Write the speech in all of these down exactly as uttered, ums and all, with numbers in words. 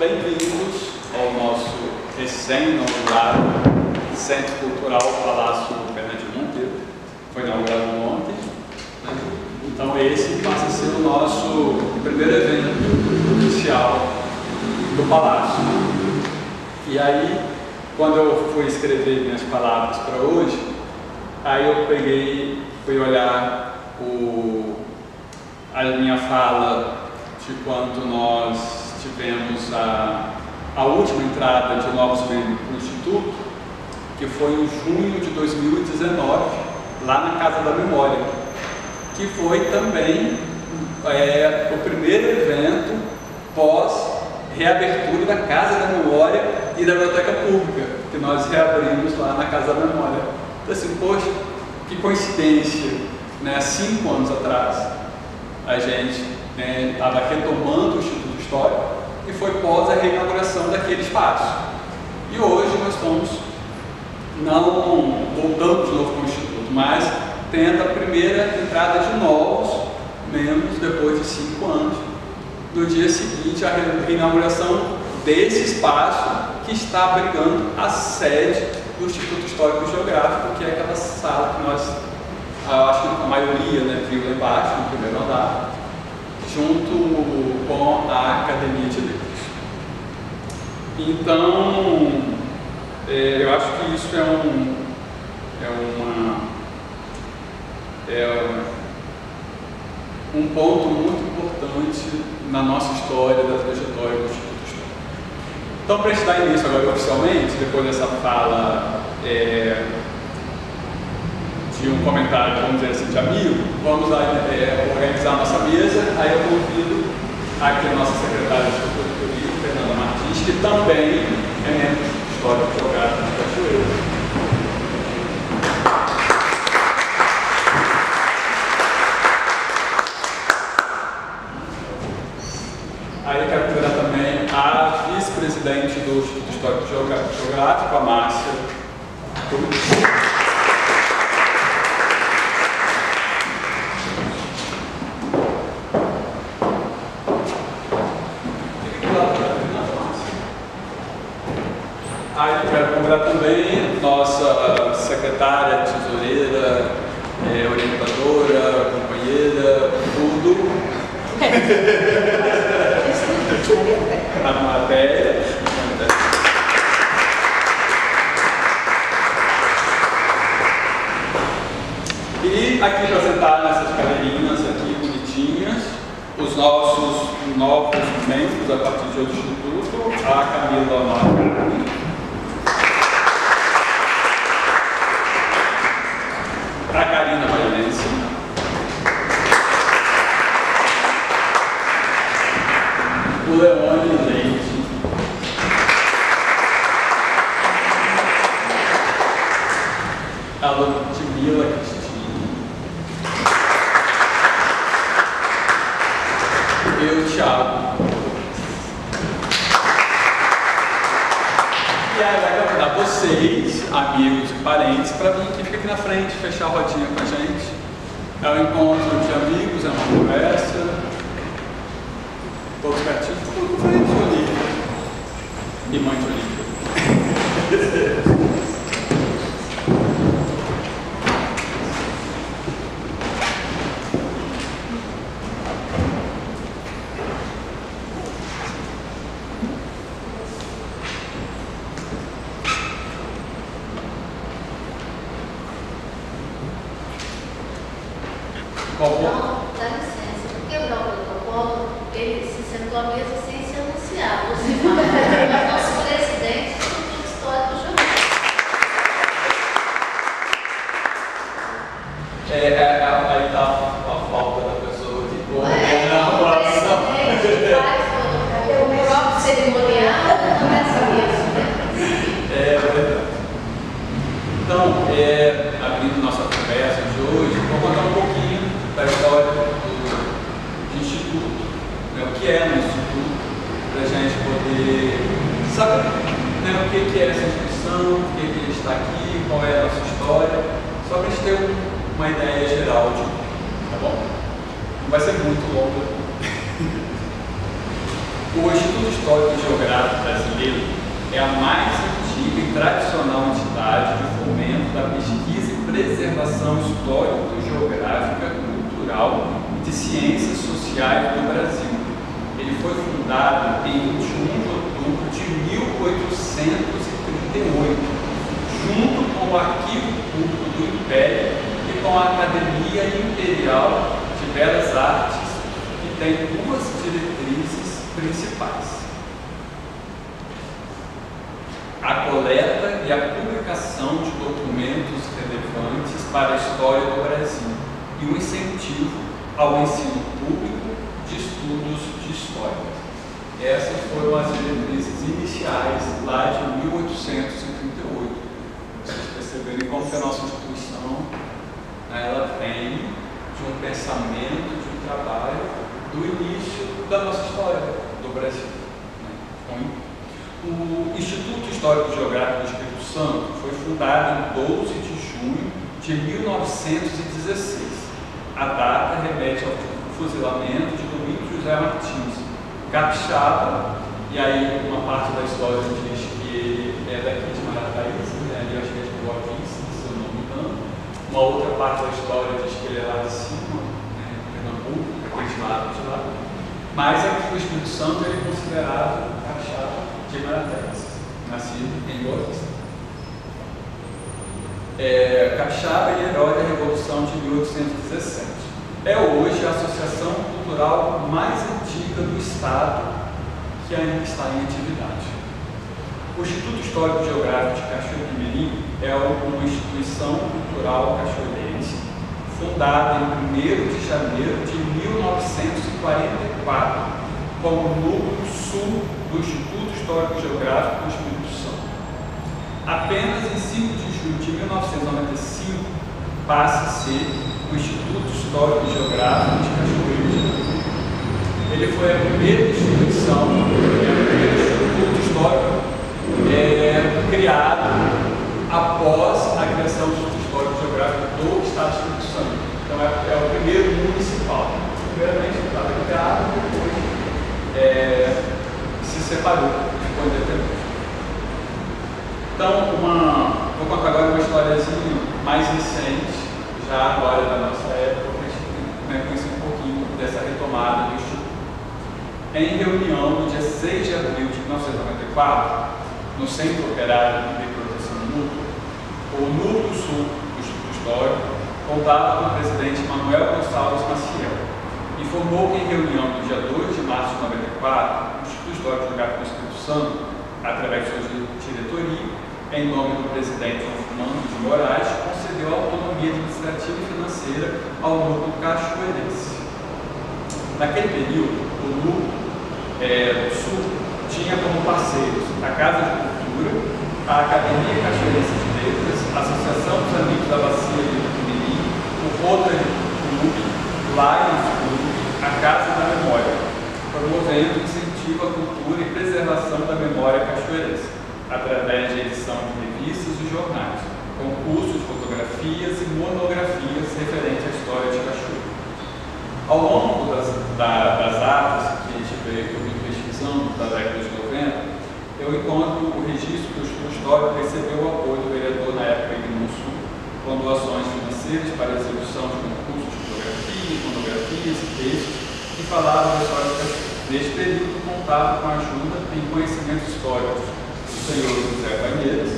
bem-vindos ao nosso recém-inaugurado Centro Cultural Palácio Pena de Monteiro. Foi inaugurado ontem. Então esse passa a ser o nosso primeiro evento oficial do Palácio. E aí, quando eu fui escrever minhas palavras para hoje, aí eu peguei, fui olhar o, a minha fala de quando nós tivemos a, a última entrada de novos membros no Instituto, que foi em junho de dois mil e dezenove, lá na Casa da Memória, que foi também é, o primeiro evento pós-reabertura da Casa da Memória e da Biblioteca Pública, que nós reabrimos lá na Casa da Memória. Então assim, poxa, que coincidência, né? Cinco anos atrás, a gente estava né, retomando o Instituto Histórico e foi pós a reinauguração daquele espaço. E hoje nós estamos, não voltando de novo para o Instituto, mas tendo a primeira entrada de novos membros depois de cinco anos, no dia seguinte a reinauguração desse espaço que está abrigando a sede do Instituto Histórico e Geográfico, que é aquela sala que nós, acho que a maioria né, viu lá embaixo, no primeiro andar, junto com a Academia de Letras. Então, é, eu acho que isso é um, é uma, é um ponto muito importante na nossa história, da trajetória do Instituto Histórico. Então, para a gente dar início agora oficialmente, depois dessa fala é, de um comentário, vamos dizer assim, de amigo, vamos lá, é, organizar a nossa mesa. Aí eu convido aqui a nossa secretária de Cultura e Turismo, Fernanda Martins, que também é membro do Histórico Geográfico de Cachoeira. Aí eu quero convidar também a vice-presidente do Instituto Histórico Geográfico, a Márcia. Aí eu quero convidar também nossa secretária, tesoureira, é, orientadora, companheira, tudo. A matéria. E aqui para sentar nessas cadeirinhas aqui bonitinhas, os nossos novos membros a partir de hoje do Instituto, a Camila Marca, a Karina Vailense, o Leone Leite, a Ludmila Cristine e o Thiago. E aí vai convidar vocês, amigos e parentes, para vir aqui, fica aqui na frente, fechar a rodinha com a gente. É um encontro de amigos, é uma conversa. Todos pertinhos, tudo com frente, Olívia. E mãe de Olívia. Não, dá licença, por quebrar o protocolo, ele se sentou à mesa sem se anunciar. Você fala, é o nosso presidente do Instituto Histórico Geográfico. É, é, aí está a falta da pessoa que É, o presidente faz o próprio cerimonial, não é isso, né? É verdade. Então, é, abrindo nossa conversa de hoje, vou contar um pouquinho da história do, do Instituto, né, o que é um Instituto, para a gente poder saber né, o que, que é essa instituição, por que, que a gente está aqui, qual é a nossa história, só para a gente ter um, uma ideia geral de tá bom? Não vai ser muito longo. O Instituto Histórico e Geográfico Brasileiro é a mais antiga e tradicional entidade de fomento da pesquisa e preservação histórico-geográfica, cultural e de ciências sociais do Brasil. Ele foi fundado em vinte e um de outubro de mil oitocentos e trinta e oito, junto com o Arquivo Público do Império e com a Academia Imperial de Belas Artes, que tem duas diretrizes principais: a coleta e a publicação de documentos relevantes para a história do Brasil e o incentivo ao ensino público de estudos de história. Essas foram as diretrizes iniciais lá de mil oitocentos e trinta e oito. Vocês perceberem como que a nossa instituição, ela vem de um pensamento, de um trabalho do início da nossa história do Brasil. O Instituto Histórico e Geográfico do Espírito Santo foi fundado em doze de junho de mil novecentos e dezesseis. A data remete ao fuzilamento de Domingos José Martins, capixaba, e aí uma parte da história diz que ele é daqui de Marataízes, né? Ali eu acho que é de Boa Vista, se eu não me engano. Uma outra parte da história diz que ele é lá de cima, né, em Pernambuco, aqueles lados de lá. Mas aqui no Espírito Santo ele é considerado capixaba de Marataízes, nascido em Boa Vista. É, capixaba e herói da Revolução de mil oitocentos e dezessete. É hoje a associação cultural mais antiga do Estado que ainda está em atividade. O Instituto Histórico e Geográfico de Cachoeira de Mirim é uma instituição cultural cachoeirense fundada em primeiro de janeiro de mil novecentos e quarenta e quatro como núcleo sul do Instituto Histórico e Geográfico do Espírito Santo. Apenas em cinco de julho de mil novecentos e noventa e cinco passa a ser o Instituto Histórico e Geográfico de Cachoeira de Mirim. Ele foi a primeira instituição, é o primeiro instituto histórico é, criado após a criação do Instituto Histórico e Geográfico do Estado do Espírito Santo. Então é, é o primeiro municipal. Primeiramente estava criado, depois é, se separou, ficou independente. Então, uma, vou contar agora uma historiazinha mais recente, já agora da nossa época, para a gente conhecer um pouquinho dessa retomada do Instituto. Em reunião no dia seis de abril de mil novecentos e noventa e quatro, no Centro Operário de Proteção Mútua, o Núcleo Sul do Instituto Histórico contava com o presidente Manuel Gonçalves Maciel. Informou que em reunião no dia dois de março de noventa e quatro, o Instituto Histórico e Geográfico do Espírito Santo, através de sua diretoria, em nome do presidente Fernando de Moraes, concedeu autonomia administrativa e financeira ao núcleo cachoeirense. Naquele período, o núcleo é, sul tinha como parceiros a Casa de Cultura, a Academia Cachoeirense de Letras, a Associação dos Amigos da Bacia de Mirim, o Rotary Club, o Lions Club, a Casa da Memória, promovendo o incentivo à cultura e preservação da memória cachoeirense, através de edição de revistas e jornais, concursos, fotografias e monografias referentes à história de Cachoeira. Ao longo das, da, das atas que a gente veio, que eu vim pesquisando da década de noventa, eu encontro o registro que o Instituto Histórico recebeu o apoio do vereador na época Igno Sul, com doações financeiras para a execução de concursos de fotografias, monografias e textos que falavam da história de Cachoeira. Neste período, contava com a ajuda em conhecimentos históricos do senhor José Banheiras,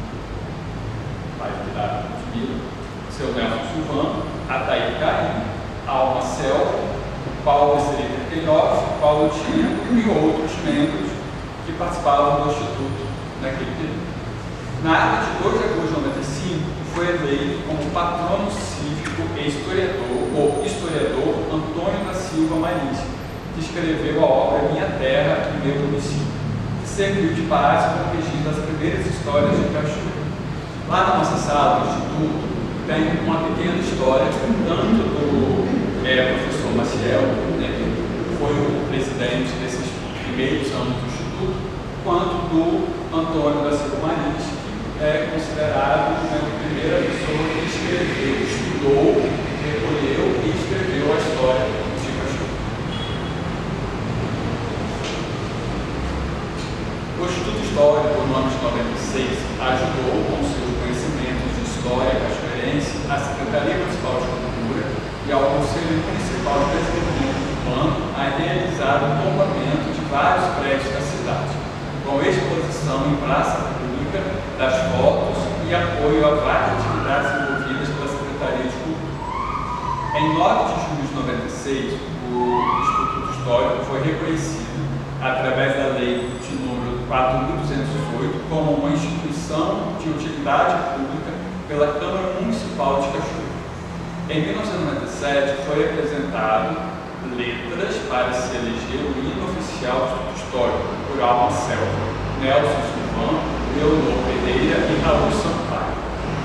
pai da Ludmila, seu Nelson Silvano, Ataí Caim, Alma Selva, Paulo Serita Queiroz, Paulo Tinha e outros membros que participavam do Instituto naquele período. Na ata de dois de agosto de noventa e cinco, foi eleito como patrono cívico e historiador, ou historiador Antônio da Silva Marins, que escreveu a obra Minha Terra e Meu Município, que serviu de base para o registro das primeiras histórias de Cachoeira. Lá na nossa sala do Instituto, tem uma pequena história, tanto do é, professor Maciel, né, que foi o presidente desses primeiros anos do Instituto, quanto do Antônio da Silva Marins, que é considerado, né, a primeira pessoa que escreveu, estudou, recolheu e escreveu a história de Cachoeira. Secretaria Municipal de Cultura e ao Conselho Municipal de Desenvolvimento Urbano a realizar o tombamento de vários prédios da cidade, com exposição em praça pública das fotos e apoio a várias atividades envolvidas pela Secretaria de Cultura. Em nove de julho de noventa e seis, o Instituto Histórico foi reconhecido, através da Lei de número quatro mil duzentos e dezoito, como uma instituição de utilidade pública pela Câmara Municipal de Cachoeira. Em mil novecentos e noventa e sete, foi apresentado letras para se eleger o hino oficial do Instituto Histórico por Alma Selva, Nelson Silvano, Leonor Pereira e Raul Sampaio.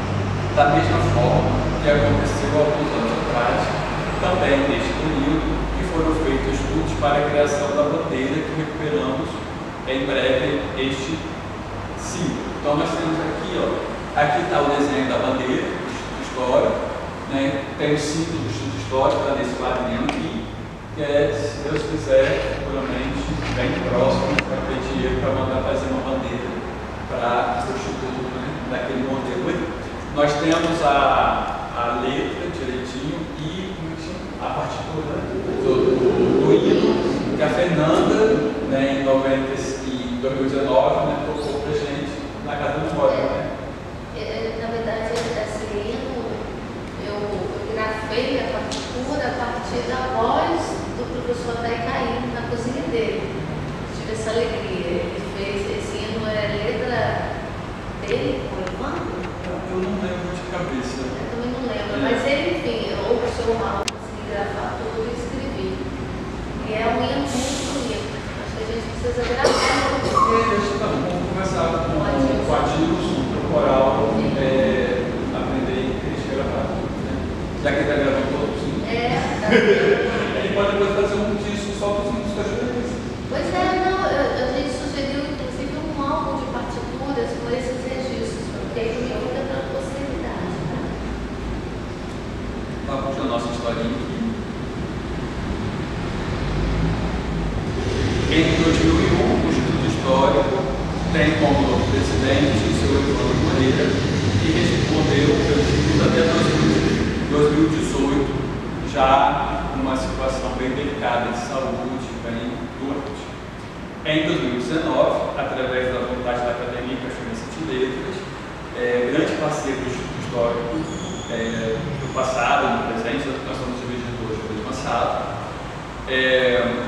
Da mesma forma que aconteceu alguns anos atrás, também neste período, que foram feitos estudos para a criação da bandeira que recuperamos em breve este símbolo. Então nós temos aqui, ó, aqui está o desenho da bandeira do Instituto Histórico, né? Tem o símbolo do Instituto Histórico, está nesse quadrinho aqui, que é, se Deus quiser, seguramente bem próximo, vai ter dinheiro para mandar fazer uma bandeira para o Instituto, né, daquele modelo aí. Nós temos a, a letra direitinho e a partitura do, do, do hino que a Fernanda, né, em, noventa, em dois mil e dezenove, né, tocou para a gente na Casa do Memória. Né? É, na verdade, esse hino, eu, eu grafei a partitura a partir da voz do professor Taicaim na cozinha dele. Tive essa alegria. Ele fez esse hino, é letra dele, com o Evandro? Eu não lembro de cabeça. Eu também não lembro, é. Mas ele, enfim, ou o seu mal, consegui grafar tudo e escrevi. E é um hino muito bonito. Acho que a gente precisa gravar. É, vamos conversar com o Adilson, o coral, é, aprender a gravar tudo, né? Já que ele está gravando todos, sim. É, tá. Ele pode depois fazer um disco só para os hinos cachoeirenses. Pois é, não, eu, a gente sugeriu inclusive um álbum de partituras com esses registros, porque aí fica para a posteridade, tá? Vamos puxar a nossa historinha aqui. Em dois mil e um, o Instituto Histórico tem como novo presidente o seu Evandro Moreira, que respondeu pelo Instituto até dois mil e dezoito, já numa situação bem delicada de saúde, bem doente. Em dois mil e dezenove, através da vontade da Academia Cachoeirense de Letras, é, grande parceiro do Instituto Histórico é, do passado, no presente, nós somos divididos hoje do passado, é,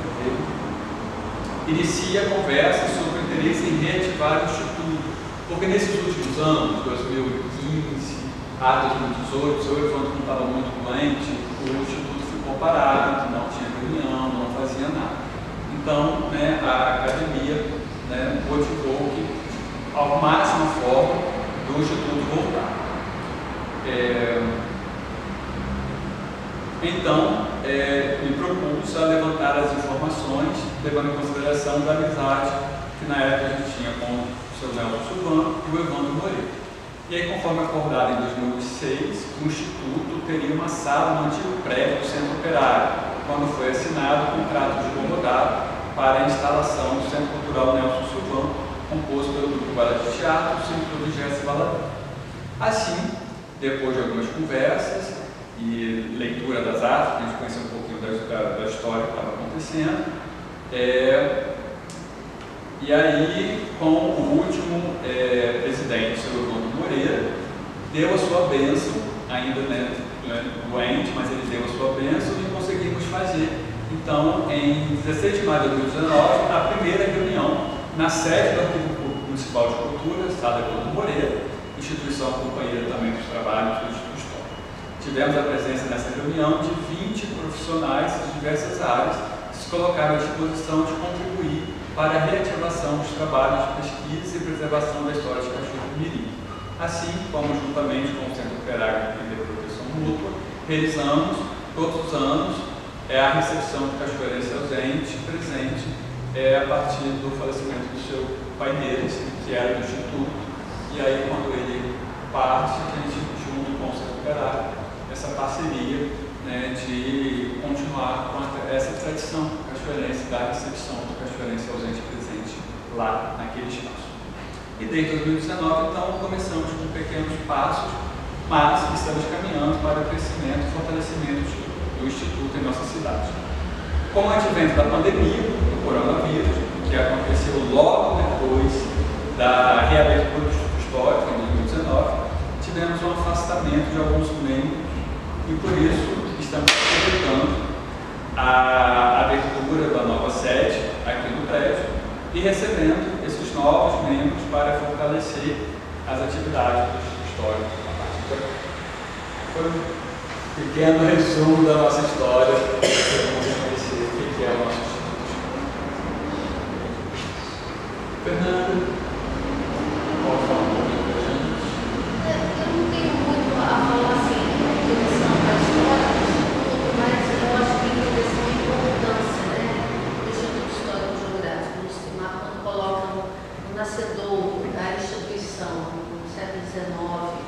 inicia conversas sobre o interesse em reativar o Instituto, porque nesses últimos anos, dois mil e quinze a dois mil e dezoito, o seu Evandro não estava muito doente, o Instituto ficou parado, não tinha reunião, não fazia nada. Então, né, a academia, né, motivou que, ao máxima forma, do Instituto voltar. É, então, é, me propus a levantar as informações, levando em consideração da amizade que na época a gente tinha com o seu Nelson Silvano e o Evandro Moreira. E aí, conforme acordado em dois mil e seis, o Instituto teria uma sala no antigo prédio do Centro Operário, quando foi assinado o contrato de comodato para a instalação do Centro Cultural Nelson Silvano, composto pelo Grupo Balé de Teatro, Centro de Jesse Valadão. Assim, depois de algumas conversas e leitura das artes, para a gente conhecer um pouquinho da, da história que estava acontecendo, é, e aí, com o último é, presidente, o seu Evandro Moreira, deu a sua bênção, ainda né, doente, mas ele deu a sua bênção e conseguimos fazer. Então, em dezesseis de maio de dois mil e dezenove, a primeira reunião na sede do Arquivo Público Municipal de Cultura, Sala Evandro Moreira, instituição companheira também dos trabalhos do Instituto Histórico. Tivemos a presença nessa reunião de vinte profissionais de diversas áreas que se colocaram à disposição de contribuir para a reativação dos trabalhos de pesquisa e preservação da história de Cachoeira do Mirim. Assim como, juntamente com o Centro Operário de Proteção Mútua, realizamos todos os anos é, a recepção do cachoeirense ausente presente é, a partir do falecimento do seu pai deles, que era do Instituto. E aí, quando ele parte, a gente, junto com o Centro Operário, essa parceria, né, de continuar com a, essa tradição cachoeirense da recepção do cachoeirense ausente presente lá naquele espaço. E desde dois mil e dezenove, então, começamos com pequenos passos mas estamos caminhando para o crescimento e fortalecimento do Instituto em nossa cidade. Com o advento da pandemia, do coronavírus, que aconteceu logo depois da reabertura do Instituto Histórico em dois mil e dezenove, tivemos um afastamento de alguns membros e por isso estamos aproveitando a abertura da nova sede aqui no prédio e recebendo esses novos membros para fortalecer as atividades do Instituto Histórico. Foi um pequeno resumo da nossa história, para você conhecer o que é o nosso Instituto Histórico. Fernanda, pode falar um pouquinho para a gente? Eu não tenho muito a falar assim em direção à história do Instituto, mas eu acho que em direção à importância, né, do Instituto Histórico Geográfico, no estimar quando colocam o nascedor da instituição no século dezenove,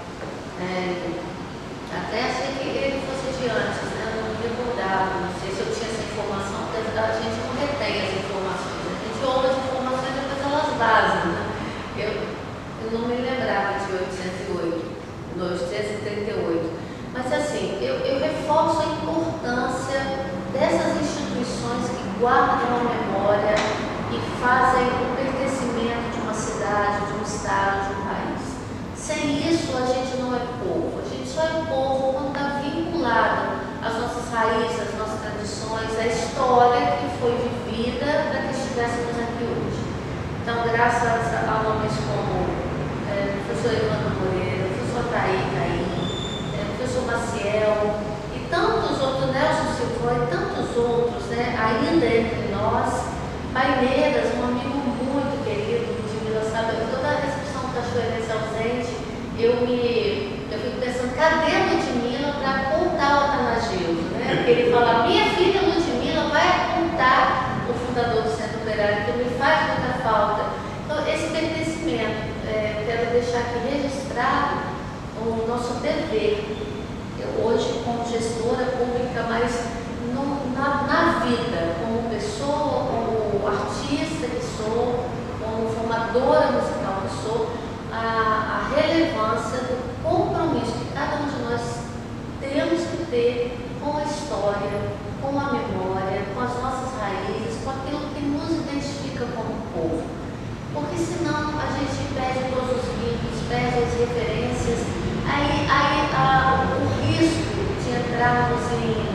é, até achei que ele fosse de antes, né? Eu não me recordava, não sei se eu tinha essa informação, porque a gente não retém as informações, a gente ouve as informações e depois elas vazam, né? Eu, eu não me lembrava de oitocentos e oito, oitocentos e trinta e oito, mas assim, eu, eu reforço a importância dessas instituições que guardam a memória e fazem o pertencimento de uma cidade, de um estado, de um país. Sem isso, a gente não é povo. A gente só é povo quando está vinculado às nossas raízes, às nossas tradições, à história que foi vivida para que estivéssemos aqui hoje. Então, graças a nomes como é, professor Evandro Moreira, professor Thaí Caim, é, professor Maciel e tantos outros, Nelson Silvão e tantos outros, né, ainda entre nós, paineiras, um amigo muito querido, Ludmila, sabe, toda a recepção cachoeirense ausente, eu me, eu fico pensando, cadê a Ludmila para contar o Atanagildo, né? Porque ele fala, minha filha Ludmila vai contar o fundador do Centro Operário, que me faz muita falta. Então, esse pertencimento, é, quero deixar aqui registrado o nosso dever, eu, hoje como gestora pública, mas no, na, na vida, como pessoa, como artista que sou, como formadora musical que sou, a, a relevância do compromisso que cada um de nós temos que ter com a história, com a memória, com as nossas raízes, com aquilo que nos identifica como povo. Porque senão a gente perde todos os ritos, perde as referências, aí, aí a, o risco de entrarmos em,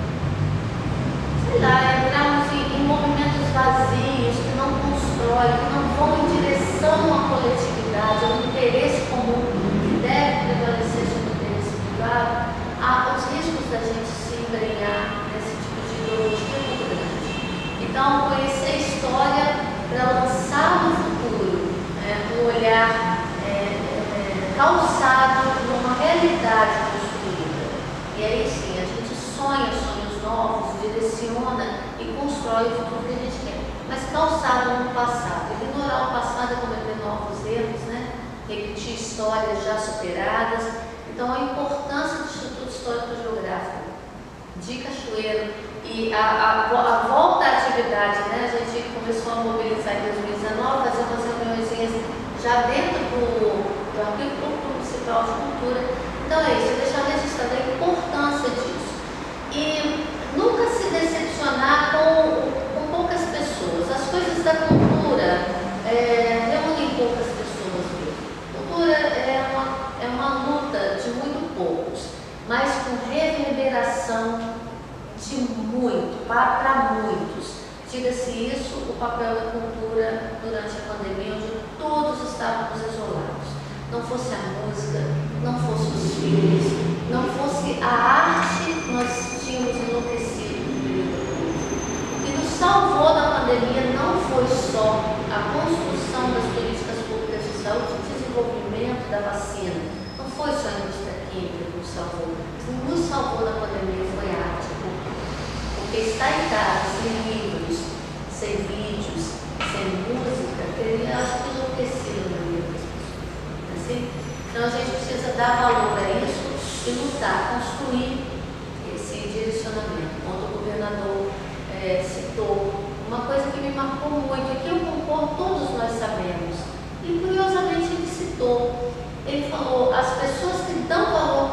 sei lá, entrarmos em, em movimentos vazios que não constroem, que não vão em direção à coletividade, ao interesse comum que deve prevalecer sobre o interesse privado, há os riscos da gente se embrenhar nesse tipo de ideologia muito grande. Então, conhecer a história para lançar no futuro, né, um olhar é, é, calçado numa realidade construída. E aí sim, a gente sonha sonhos novos, direciona e constrói o futuro que a gente quer. Mas calçado no passado. Ignorar o passado é cometer novos erros, né? Repetir histórias já superadas. Então, a importância do Instituto Histórico Geográfico de Cachoeiro e a, a, a volta à atividade, né? A gente começou a mobilizar em dois mil e dezenove, fazer umas reuniões já dentro do, do Arquivo Municipal de Cultura. Então, é isso, deixar registrada a importância disso. E nunca se decepcionar com, com poucas pessoas. As coisas da cultura é, reúnem poucas pessoas mesmo. Cultura é uma, é uma luta de muito poucos, mas com reverberação de muito, para muitos. Diga-se isso, o papel da cultura durante a pandemia, onde todos estávamos isolados. Não fosse a música, não fosse os filmes, não fosse a arte, nós tínhamos enlouquecido no período. O que nos salvou da pandemia não foi só a construção das políticas públicas de saúde, o desenvolvimento da vacina, não foi só a indústria química que nos salvou. O que nos salvou da pandemia foi a arte, a cultura. Porque estar em casa, sem livros, sem vídeos, sem música, teria, acho que, enlouquecido na vida das pessoas. Assim? Então a gente precisa dar valor a isso e lutar, construir esse direcionamento. Quando o governador é, citou uma coisa que me marcou muito, e que eu concordo, todos nós sabemos, e curiosamente ele citou, ele falou, as pessoas que dão valor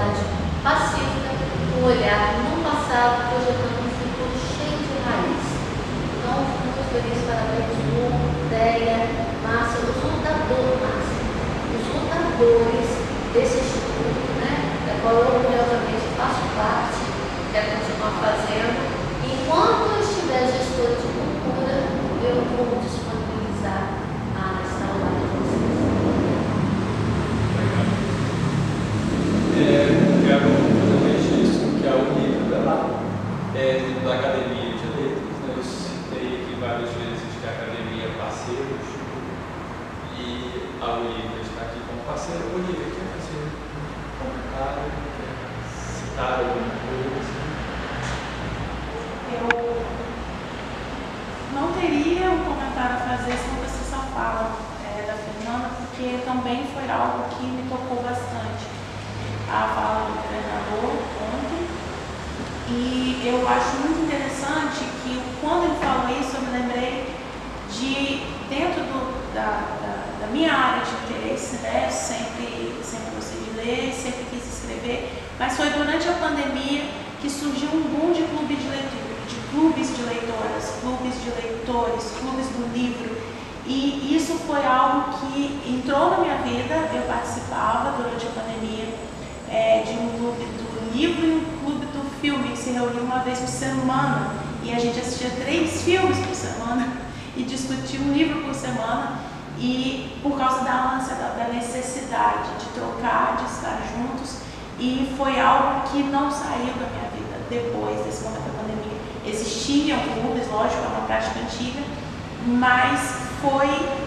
sociedade pacífica, um olhar no passado, projetando um futuro cheio de raiz. Então, muito feliz, parabéns, Lu, Deia, Márcia, os lutadores, Márcia, os lutadores desse instituto, né, da qual eu orgulhosamente faço parte, quero continuar fazendo. Enquanto eu estiver gestora de cultura, eu vou disponibilizar a instalar de vocês. É, quero fazer um registro que a Unívida lá é da Academia de Letras, né? Eu citei aqui várias vezes que a Academia é parceiro e a Unívida está aqui como parceira. A Unívida quer fazer um comentário, quer citar alguma coisa? Eu não teria um comentário a fazer sobre essa fala é, da Fernanda, porque também foi algo que me tocou bastante. A fala do treinador ontem, e eu acho muito interessante que quando ele falou isso, eu me lembrei de, dentro do, da, da, da minha área de interesse, né, eu sempre, sempre gostei de ler, sempre quis escrever, mas foi durante a pandemia que surgiu um boom de clube de leitura, de clubes de leitoras, clubes de leitores, clubes do livro, e isso foi algo que entrou na minha vida. Eu participava durante a pandemia É, de um clube do livro e um clube do filme, que se reunia uma vez por semana, e a gente assistia três filmes por semana e discutia um livro por semana, e por causa da ânsia, da, da necessidade de trocar, de estar juntos, e foi algo que não saiu da minha vida depois desse momento da pandemia. Existiam clubes, lógico, é uma prática antiga, mas foi,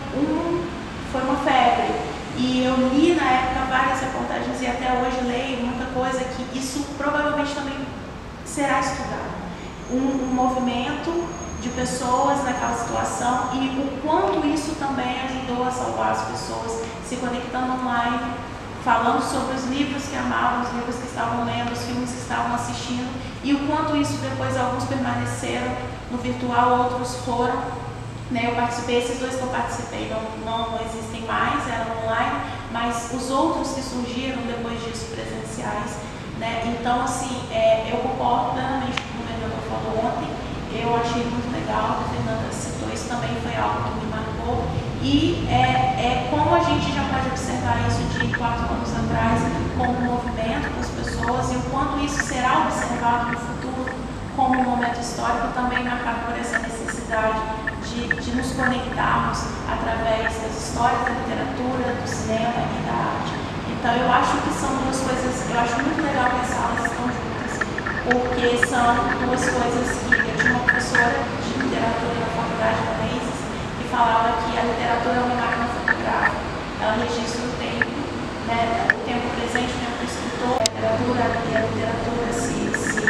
um, foi uma febre. E eu li na época várias reportagens e até hoje leio muita coisa que isso provavelmente também será estudado. Um, um movimento de pessoas naquela situação e o quanto isso também ajudou a salvar as pessoas, se conectando online, falando sobre os livros que amavam, os livros que estavam lendo, os filmes que estavam assistindo, e o quanto isso depois alguns permaneceram no virtual, outros foram. Né, eu participei, esses dois que eu participei não, não existem mais, eram online, mas os outros que surgiram depois disso presenciais, né? Então, assim, é, eu concordo plenamente com o que o doutor falou ontem. Eu achei muito legal, a Fernanda citou, isso também foi algo que me marcou, e é, é como a gente já pode observar isso de quatro anos atrás, como um movimento das pessoas, e o quanto isso será observado no futuro como um momento histórico, também marcado por essa necessidade De, de nos conectarmos através das histórias da literatura, do cinema e da arte. Então eu acho que são duas coisas, eu acho muito legal que as salas estão juntas, porque são duas coisas que eu tinha uma professora de literatura na faculdade da Menezes que falava que a literatura é uma máquina fotográfica, ela registra o tempo, né, o tempo presente, o tempo do escritor, a literatura e a literatura se, se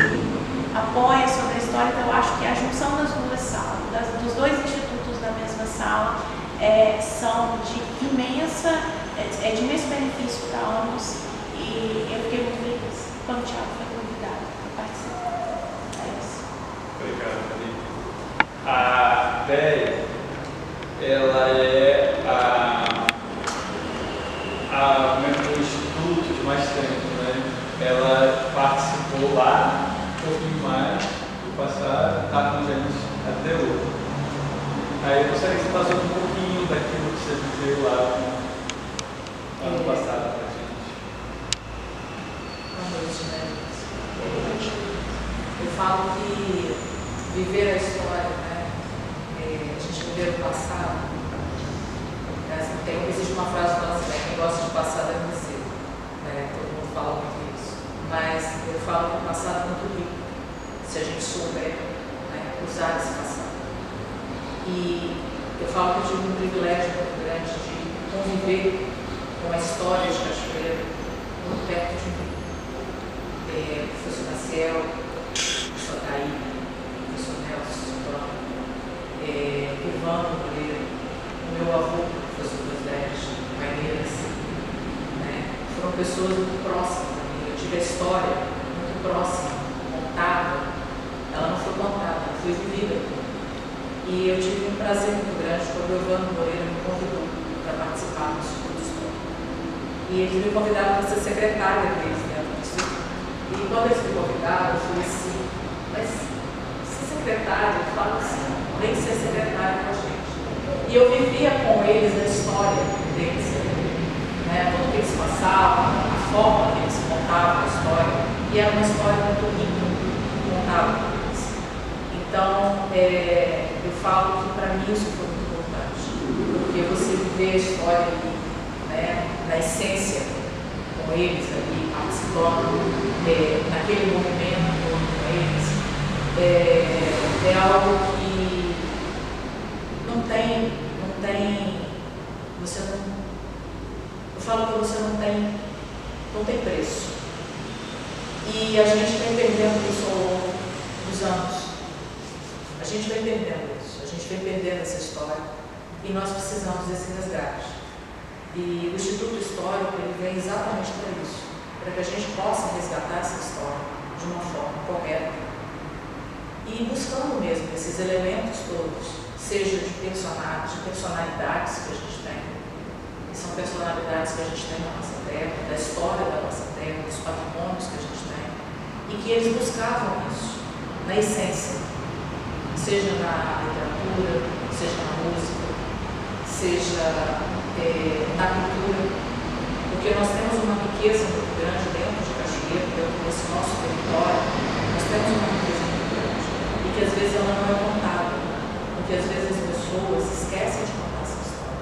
apoia sobre a história. Então eu acho que a junção das duas salas, das, dos dois institutos da mesma sala, é, são de imensa, é, é de imenso benefício para ambos, e eu fiquei muito feliz quando o Thiago foi convidado para participar. É isso. Obrigado, Felipe. A Déia, ela é a, a membro do instituto de mais tempo, né? Ela participou lá um pouquinho mais do passado, está com a gente até hoje. Aí eu gostaria que você passasse um pouquinho daquilo que você viveu lá no ano passado para a gente. Boa noite, né? Boa noite. Eu falo que viver a história, né? É, a gente viver o passado, né? Tem, existe uma frase nossa, né? Quem gosta de passado é você. Né? Todo mundo fala muito isso. Mas eu falo que o passado é muito rico, se a gente souber, né, usar esse passado. E eu falo que eu tive um privilégio muito grande de conviver com a história de Cachoeira muito perto de mim. É, o professor Maciel, o professor Taí, o professor Nelson Sotron, é, o Ivano Moreira, o meu avô, o professor José Paineiras, né, foram pessoas muito próximas a mim. Eu tive a história muito próxima, contada. Ela não foi contada, ela foi vivida. E eu tive um prazer muito grande quando o Ivano Moreira me convidou para participar do Instituto Histórico. E eles me convidaram para ser secretária deles, né, do Instituto quando eles me convidaram, eu falei assim, mas ser secretário, eu falo assim, vem ser secretário com a gente. E eu vivia com eles a história deles, né? Tudo que eles passavam, a forma que eles contavam a história, e era uma história muito rica, contada por eles. Então, é, eu falo que para mim isso foi muito importante, porque você viver a história ali, né, na essência, com eles ali, participando é, naquele movimento com eles, é, é algo que não tem, não tem, você não, eu falo que você não tem, não tem preço. E a gente vem perdendo isso ao longo dos anos. A gente vem perdendo isso, a gente vem perdendo essa história e nós precisamos desse resgate. E o Instituto Histórico ele vem exatamente para isso, para que a gente possa resgatar essa história de uma forma correta e buscando mesmo esses elementos todos, seja de personagens, de personalidades que a gente tem, que são personalidades que a gente tem na nossa terra, da história da nossa terra, dos patrimônios que a gente tem, e que eles buscavam isso, na essência, seja na literatura, seja na música, seja é, na cultura, porque nós temos uma riqueza muito grande dentro de Cachoeiro, dentro desse nosso território, nós temos uma riqueza muito grande, e que às vezes ela não é contada, porque às vezes as pessoas esquecem de contar essa história.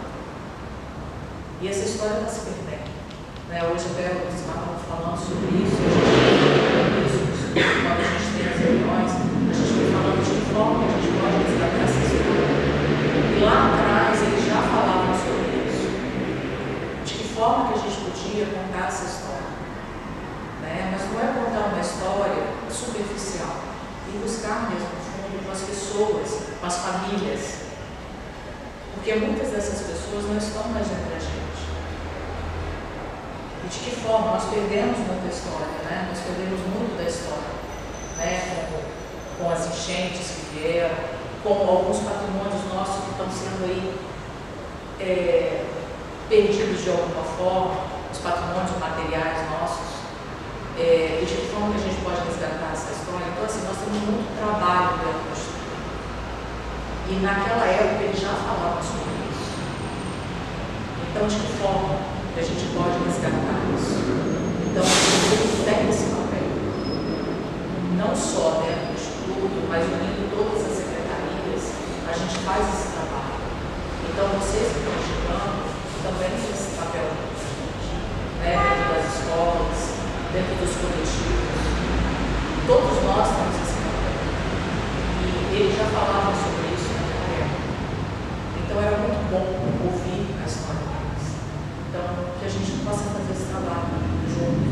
E essa história está se perdendo. Né? Hoje até nós estávamos falando sobre isso, a gente isso, quando a gente tem as reuniões, a gente vem falando de que forma que a gente pode resgatar essa história. E lá atrás eles já falavam sobre isso. De que forma que a gente podia contar essa história. Né? Mas não é contar uma história superficial. E buscar mesmo no fundo com as pessoas, com as famílias. Porque muitas dessas pessoas não estão mais entre a gente. E de que forma? Nós perdemos muita história, né? Nós perdemos muito da história, né? Com, com as enchentes que vieram, com alguns patrimônios nossos que estão sendo aí é, perdidos de alguma forma, os patrimônios materiais nossos. É, e de que forma que a gente pode resgatar essa história? Então, assim, nós temos muito trabalho dentro do Instituto. E naquela época eles já falavam sobre isso. Então, de que forma que a gente pode resgatar isso? Então, o Instituto tem esse papel. Não só dentro do Instituto, mas unindo todas as secretarias, a gente faz esse trabalho. Então, vocês que estão chegando também têm esse papel importante, né? Dentro das escolas, dentro dos coletivos. Todos nós temos esse papel. E eles já falavam sobre isso naquela época. Então, era muito bom ouvir a história deles. Então, que a gente possa fazer esse trabalho junto.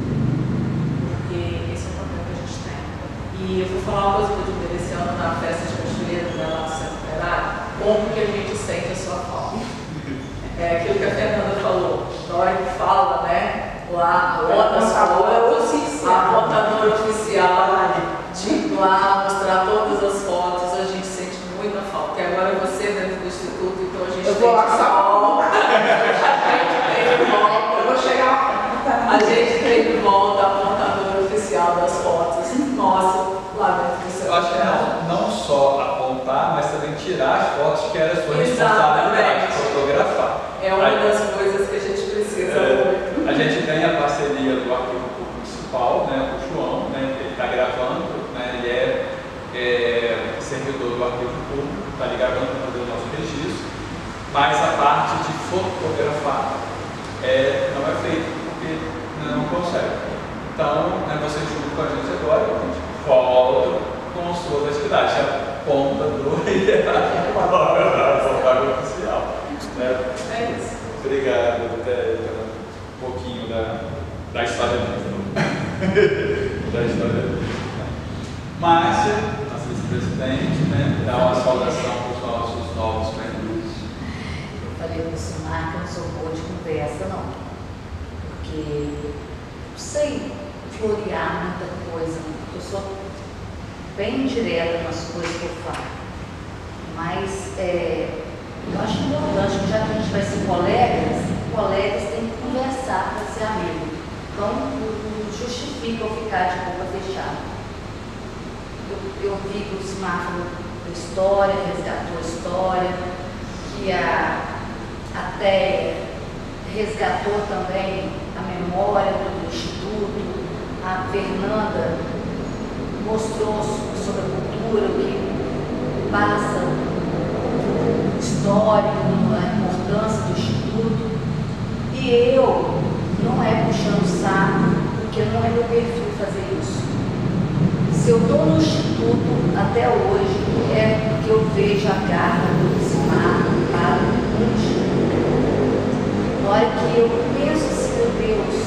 Porque esse é o papel que a gente tem. E eu vou falar uma coisa que eu tive esse ano na festa de Cachoeiro, né, lá do Centro Operário, como que a gente sente a sua falta. É aquilo que a Fernanda falou, na hora que fala, né? Lá, a apontadora oficial, a apontadora oficial de lá mostrar todas as fotos, a gente sente muita falta. Porque agora você dentro do Instituto, então a gente eu vou lá só. A gente tem de volta. Eu vou chegar. A gente tem de volta a apontadora oficial das fotos. Nossa, lá dentro do Centro. Eu acho que não, não só apontar, mas também tirar as fotos que era a sua responsabilidade, fotografar. É uma Aí, das coisas que a gente precisa é, muito. A gente tem a parceria do Arquivo Público Municipal, né, com o João, né, ele está gravando, né, ele é, é servidor do Arquivo Público, está ali gravando para fazer o nosso registro, mas a parte de fotografar é, não é feita porque não consegue. Então, né, você junto com a gente agora, a gente volta com suas atividades, a ponta do e a palavra oficial. Né? É isso. Obrigado, até um pouquinho da, da história viva. da história viva. Márcia, nossa vice-presidente, né, dá uma saudação para os nossos novos membros. Eu falei para o Silmar que eu não sou boa de conversa, não. Porque não sei florear muita coisa. Eu sou bem direta nas coisas que eu falo. Mas é, eu acho importante que já que a gente vai ser colegas, colegas têm que conversar para ser amigo. Então, justifica justifica eu ficar de boca fechada. Eu, eu vi que o Lucimar falou da história, resgatou a história, que a, a Téia resgatou também a memória do Instituto, a Fernanda mostrou sobre a cultura, o que passa histórico, a importância do Instituto. E eu, não é puxando o saco, porque não é meu perfil fazer isso. Se eu estou no Instituto até hoje, é porque eu vejo a garra do Lucimar para o Instituto. Na hora que eu penso assim, meu Deus,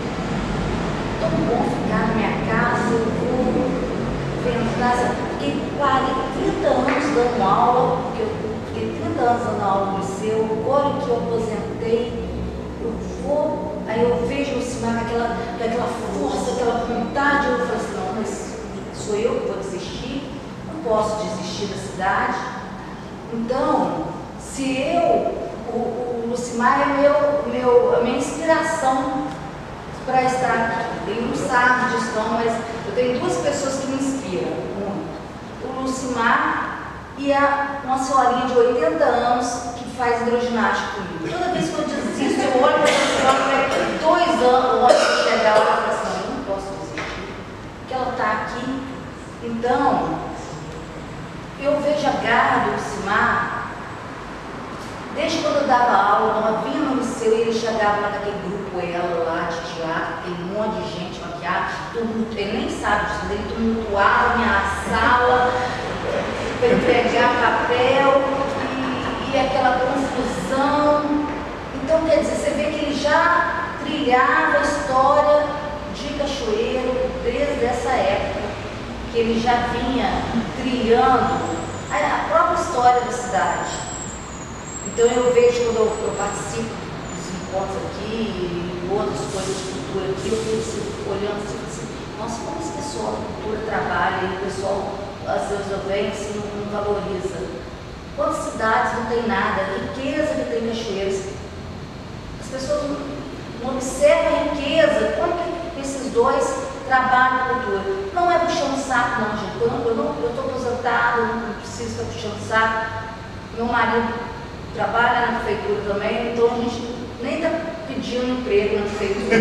tão bom ficar na minha casa, eu vou vendo casa. Fiquei quarenta, trinta anos dando aula, porque eu fiquei trinta anos dando aula no liceu, agora que eu aposentei, eu vou, aí eu vejo o Lucimar com aquela, com aquela força, aquela vontade, eu falo assim, não, mas sou eu que vou desistir, não posso desistir da cidade. Então, se eu, o, o Lucimar é meu, meu, a minha inspiração para estar aqui. Ele não sabe disso não, mas eu tenho duas pessoas que me inspiram muito. O Lucimar e a, uma senhorinha de oitenta anos que faz hidroginástica comigo. Toda vez que eu desisto, eu olho para essa senhora, dois anos antes de chegar lá, eu falo assim, eu não posso desistir, porque ela está aqui. Então, eu vejo a garra do Lucimar. Desde quando eu dava aula, ela vinha no liceu e ele chegava lá naquele grupo, ela lá de teatro, tem um monte de gente maquiada, tumultu, ele nem sabe disso, ele tumultuava a minha sala para entregar papel e, e aquela confusão. Então, quer dizer, você vê que ele já trilhava a história de Cachoeiro desde essa época, que ele já vinha trilhando a, a própria história da cidade. Então eu vejo quando eu, eu participo dos encontros aqui e outras coisas de cultura aqui, eu fico assim, olhando assim, assim, nossa, como esse pessoal da cultura trabalha e o pessoal, às vezes eu venho assim, não, não valoriza. Quantas cidades não tem nada, a riqueza que tem Cachoeiras. As pessoas não, não observam a riqueza, como que esses dois trabalham a cultura. Não é puxando saco não, gente, eu estou aposentado, não preciso ficar puxando saco. Meu marido trabalha na prefeitura também, então a gente nem está pedindo emprego na prefeitura.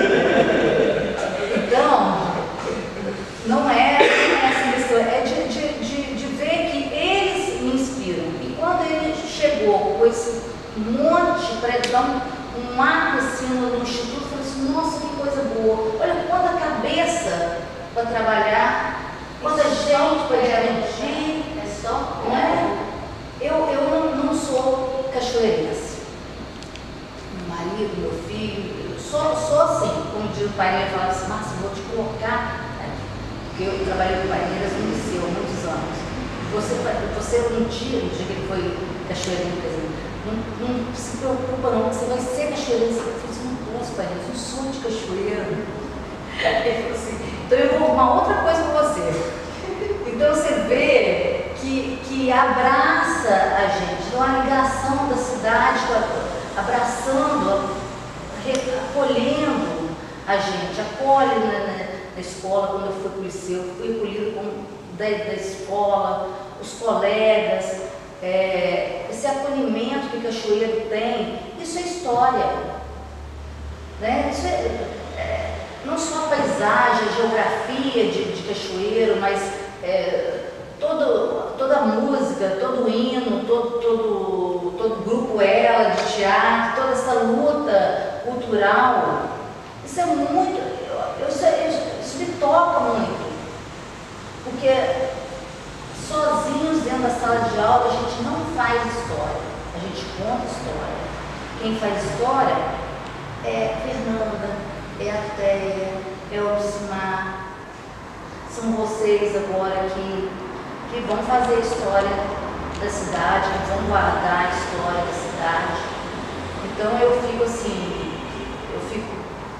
Então, não é, não é essa questão, é de, de, de, de ver que eles me inspiram. E quando ele chegou com esse monte para dar um, um marco assim no, no Instituto, eu falei assim, nossa, que coisa boa. Olha quanta cabeça para trabalhar, quanta gente para garantir. É só não é? Eu, eu não, não sou cachoeirense. Meu marido, meu filho, eu sou, sou assim, como diz o pai, ele fala assim, Márcia, vou te colocar, né? Porque eu trabalhei com paineiras no liceu há muitos anos. Você, você um dia, no dia que ele foi cachoeirense, por exemplo, não, não se preocupa não, você vai ser cachoeirense. Eu falei assim, não posso, paineiras, eu sou de cachoeira. Ele falou assim, então eu vou arrumar outra coisa para você. Então você vê que, que abraça a gente, então a ligação da cidade, abraçando, acolhendo a gente, acolhe na, na, na escola, quando eu fui para o liceu, fui acolhido com, da, da escola, os colegas, é, esse acolhimento que Cachoeiro tem, isso é história, né? Isso é, é, não só a paisagem, a geografia de, de Cachoeiro, mas é, todo, toda a música, todo o hino, todo, todo, todo grupo ela de teatro, toda essa luta cultural, isso é muito, eu, eu, isso, isso me toca muito, porque sozinhos dentro da sala de aula a gente não faz história, a gente conta história. Quem faz história é a Fernanda, é a Téia, é o Lucimar, são vocês agora que, que vão fazer a história da cidade, que vão guardar a história da cidade. Então eu fico assim, eu fico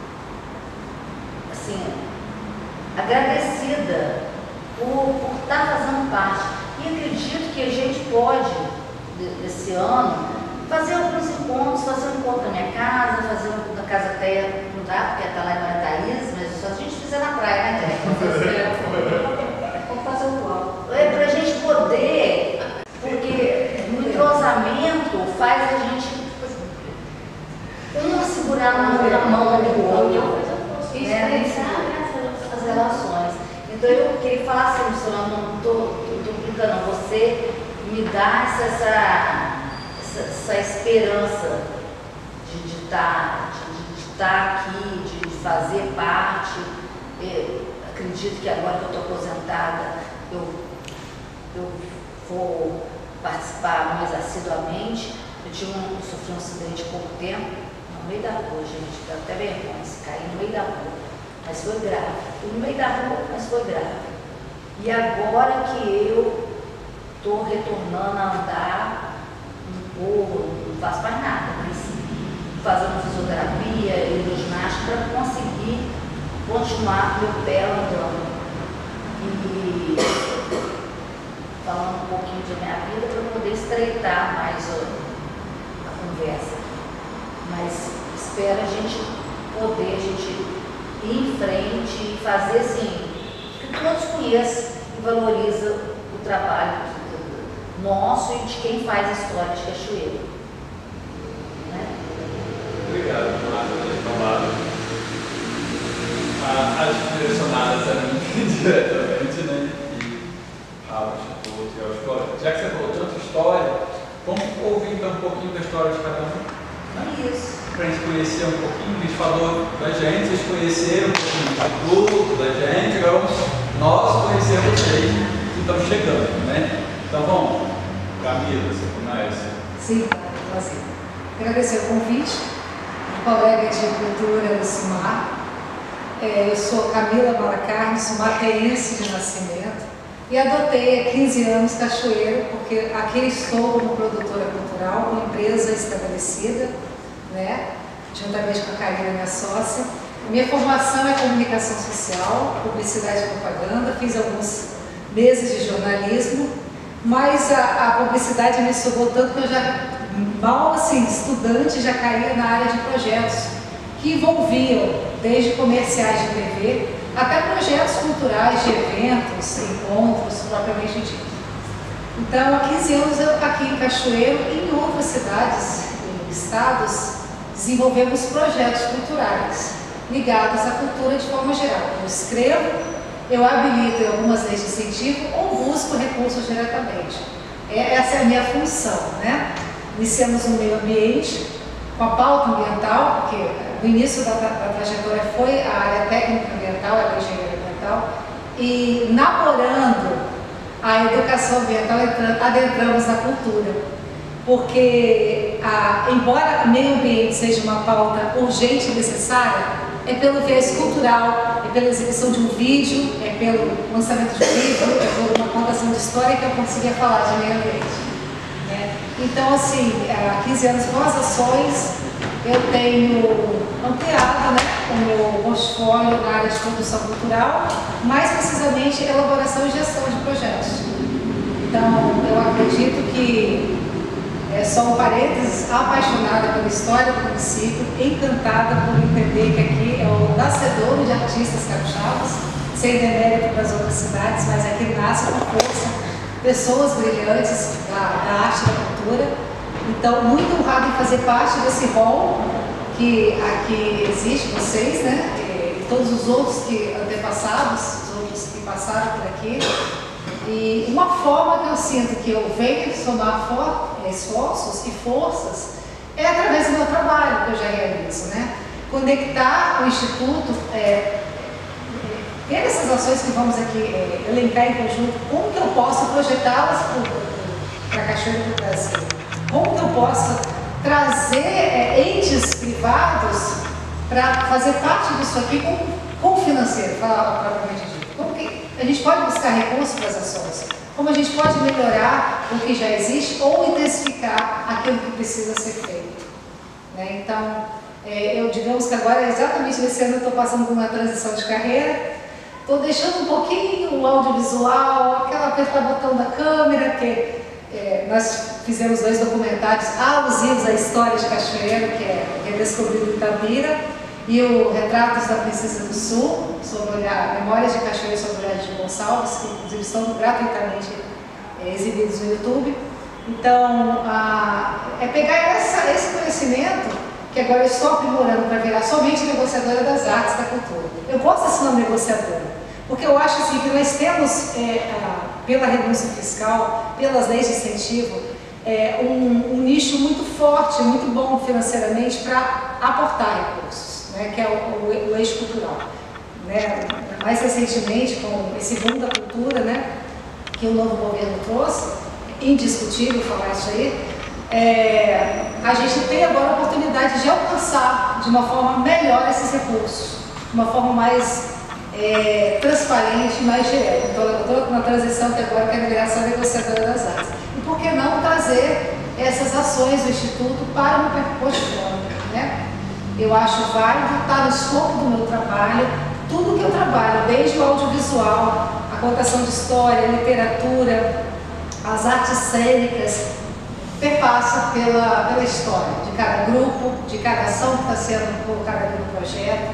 assim, agradecida por, por estar fazendo parte. E acredito que a gente pode, desse ano, fazer alguns encontros, fazer um encontro na minha casa, fazer um na casa Téia, não dá, porque está lá em Thaís, mas se a gente fizer na relações. Então eu queria falar assim, professora, não estou brincando, não, você me dá essa, essa, essa, essa esperança de estar de, de, de tá aqui, de fazer parte. Eu acredito que agora que eu estou aposentada, eu, eu vou participar mais assiduamente. Eu, tive um, eu sofri um acidente há pouco tempo, no meio da rua, gente, dá até vergonha, se cair no meio da rua, mas foi grave. Fui no meio da rua, mas foi grave. E agora que eu estou retornando a andar, não corro, não faço mais nada, mas fazendo fisioterapia, hidroginástica, para conseguir continuar com meu pé andando. E falando um pouquinho da minha vida para poder estreitar mais a, a conversa. Mas espero a gente poder, a gente ir em frente e fazer assim, que todos conheçam e valorizam o trabalho nosso e de quem faz a história de Cachoeira. Né? Obrigado, Márcia, por ter falado. As direcionadas a mim diretamente, né? E ao Instituto e ao Escola. Já que você falou tanto história, vamos ouvir então um pouquinho da história de cada um. Né? Isso. Para a gente conhecer um pouquinho, a gente falou da gente, vocês conheceram um pouquinho do Instituto, da gente, agora vamos nós conhecer vocês que estão chegando, né? Então vamos, Camila, você começa. Sim, prazer. Agradecer o convite, colega de cultura do SUMAR. É, eu sou Camila Malacarne, sou mateense de nascimento e adotei há quinze anos Cachoeira, porque aqui estou como produtora cultural, uma empresa estabelecida, né, juntamente com a Karina, minha sócia. Minha formação é comunicação social, publicidade e propaganda, fiz alguns meses de jornalismo, mas a, a publicidade me sugou tanto que eu já, mal assim, estudante, já caía na área de projetos que envolviam desde comerciais de T V até projetos culturais de eventos, encontros, propriamente dito. Então, há quinze anos, eu aqui em Cachoeiro e em outras cidades e estados, desenvolvemos projetos culturais ligados à cultura de forma geral. Eu escrevo, eu habilito em algumas leis de incentivo ou busco recursos diretamente. Essa é a minha função, né? Iniciamos no meio ambiente, com a pauta ambiental, porque no início da, da trajetória foi a área técnica ambiental, a engenharia ambiental, e namorando a educação ambiental, adentramos na cultura, porque a, embora o meio ambiente seja uma pauta urgente e necessária, é pelo viés cultural, é pela exibição de um vídeo, é pelo lançamento de um livro, é por uma contação de história que eu conseguia falar de meio ambiente. Né? Então, assim, há quinze anos com as ações, eu tenho ampliado, né, o meu portfólio na área de produção cultural, mais precisamente elaboração e gestão de projetos. Então, eu acredito que, é só um parênteses, apaixonada pela história do município, encantada por entender que aqui é o nascedouro de artistas capixabas, sem demérito para as outras cidades, mas aqui nasce com força pessoas brilhantes da, da arte e da cultura. Então, muito honrado em fazer parte desse rol que aqui existe, vocês, né? E todos os outros que antepassados, os outros que passaram por aqui. E uma forma que eu sinto que eu venho somar for, esforços e forças é através do meu trabalho que eu já realizo, né? Conectar o Instituto, é, ver essas ações que vamos aqui é, elencar em conjunto, como que eu posso projetá-las para a Cachoeira do Brasil? Como que eu posso trazer é, entes privados para fazer parte disso aqui com, com o financeiro, falar propriamente dito? Como que a gente pode buscar recursos para as ações? Como a gente pode melhorar o que já existe ou intensificar aquilo que precisa ser feito? Né? Então, é, eu digamos que agora, exatamente nesse ano, eu estou passando por uma transição de carreira, estou deixando um pouquinho o audiovisual, aquela apertar botão da câmera, que é, nós fizemos dois documentários alusivos à história de Cachoeira, que é Redescobrindo Itabira, e o Retratos da Princesa do Sul, sobre a Memórias de Cachoeira sobre o Olhar de Gonçalves, que inclusive estão gratuitamente é, exibidos no YouTube. Então, a, é pegar essa, esse conhecimento, que agora eu estou aprimorando para virar somente negociadora das artes da cultura. Eu gosto desse nome negociadora, Porque eu acho assim, que nós temos, é, a, pela renúncia fiscal, pelas leis de incentivo, é, um, um nicho muito forte, muito bom financeiramente para aportar recursos, né, que é o, o, o eixo cultural. Né? Mais recentemente, com esse boom da cultura, né, que o novo governo trouxe, indiscutível falar isso aí, é, a gente tem agora a oportunidade de alcançar de uma forma melhor esses recursos, de uma forma mais é, transparente, mais direta. Então, eu estou na transição que agora quero virar só negociadora das artes. E por que não trazer essas ações do Instituto para o meu portfólio, né? Eu acho válido, está no escopo do meu trabalho, tudo que eu trabalho, desde o audiovisual, a contação de história, literatura, as artes cênicas, perpassa pela, pela história de cada grupo, de cada ação que está sendo colocada ali no projeto,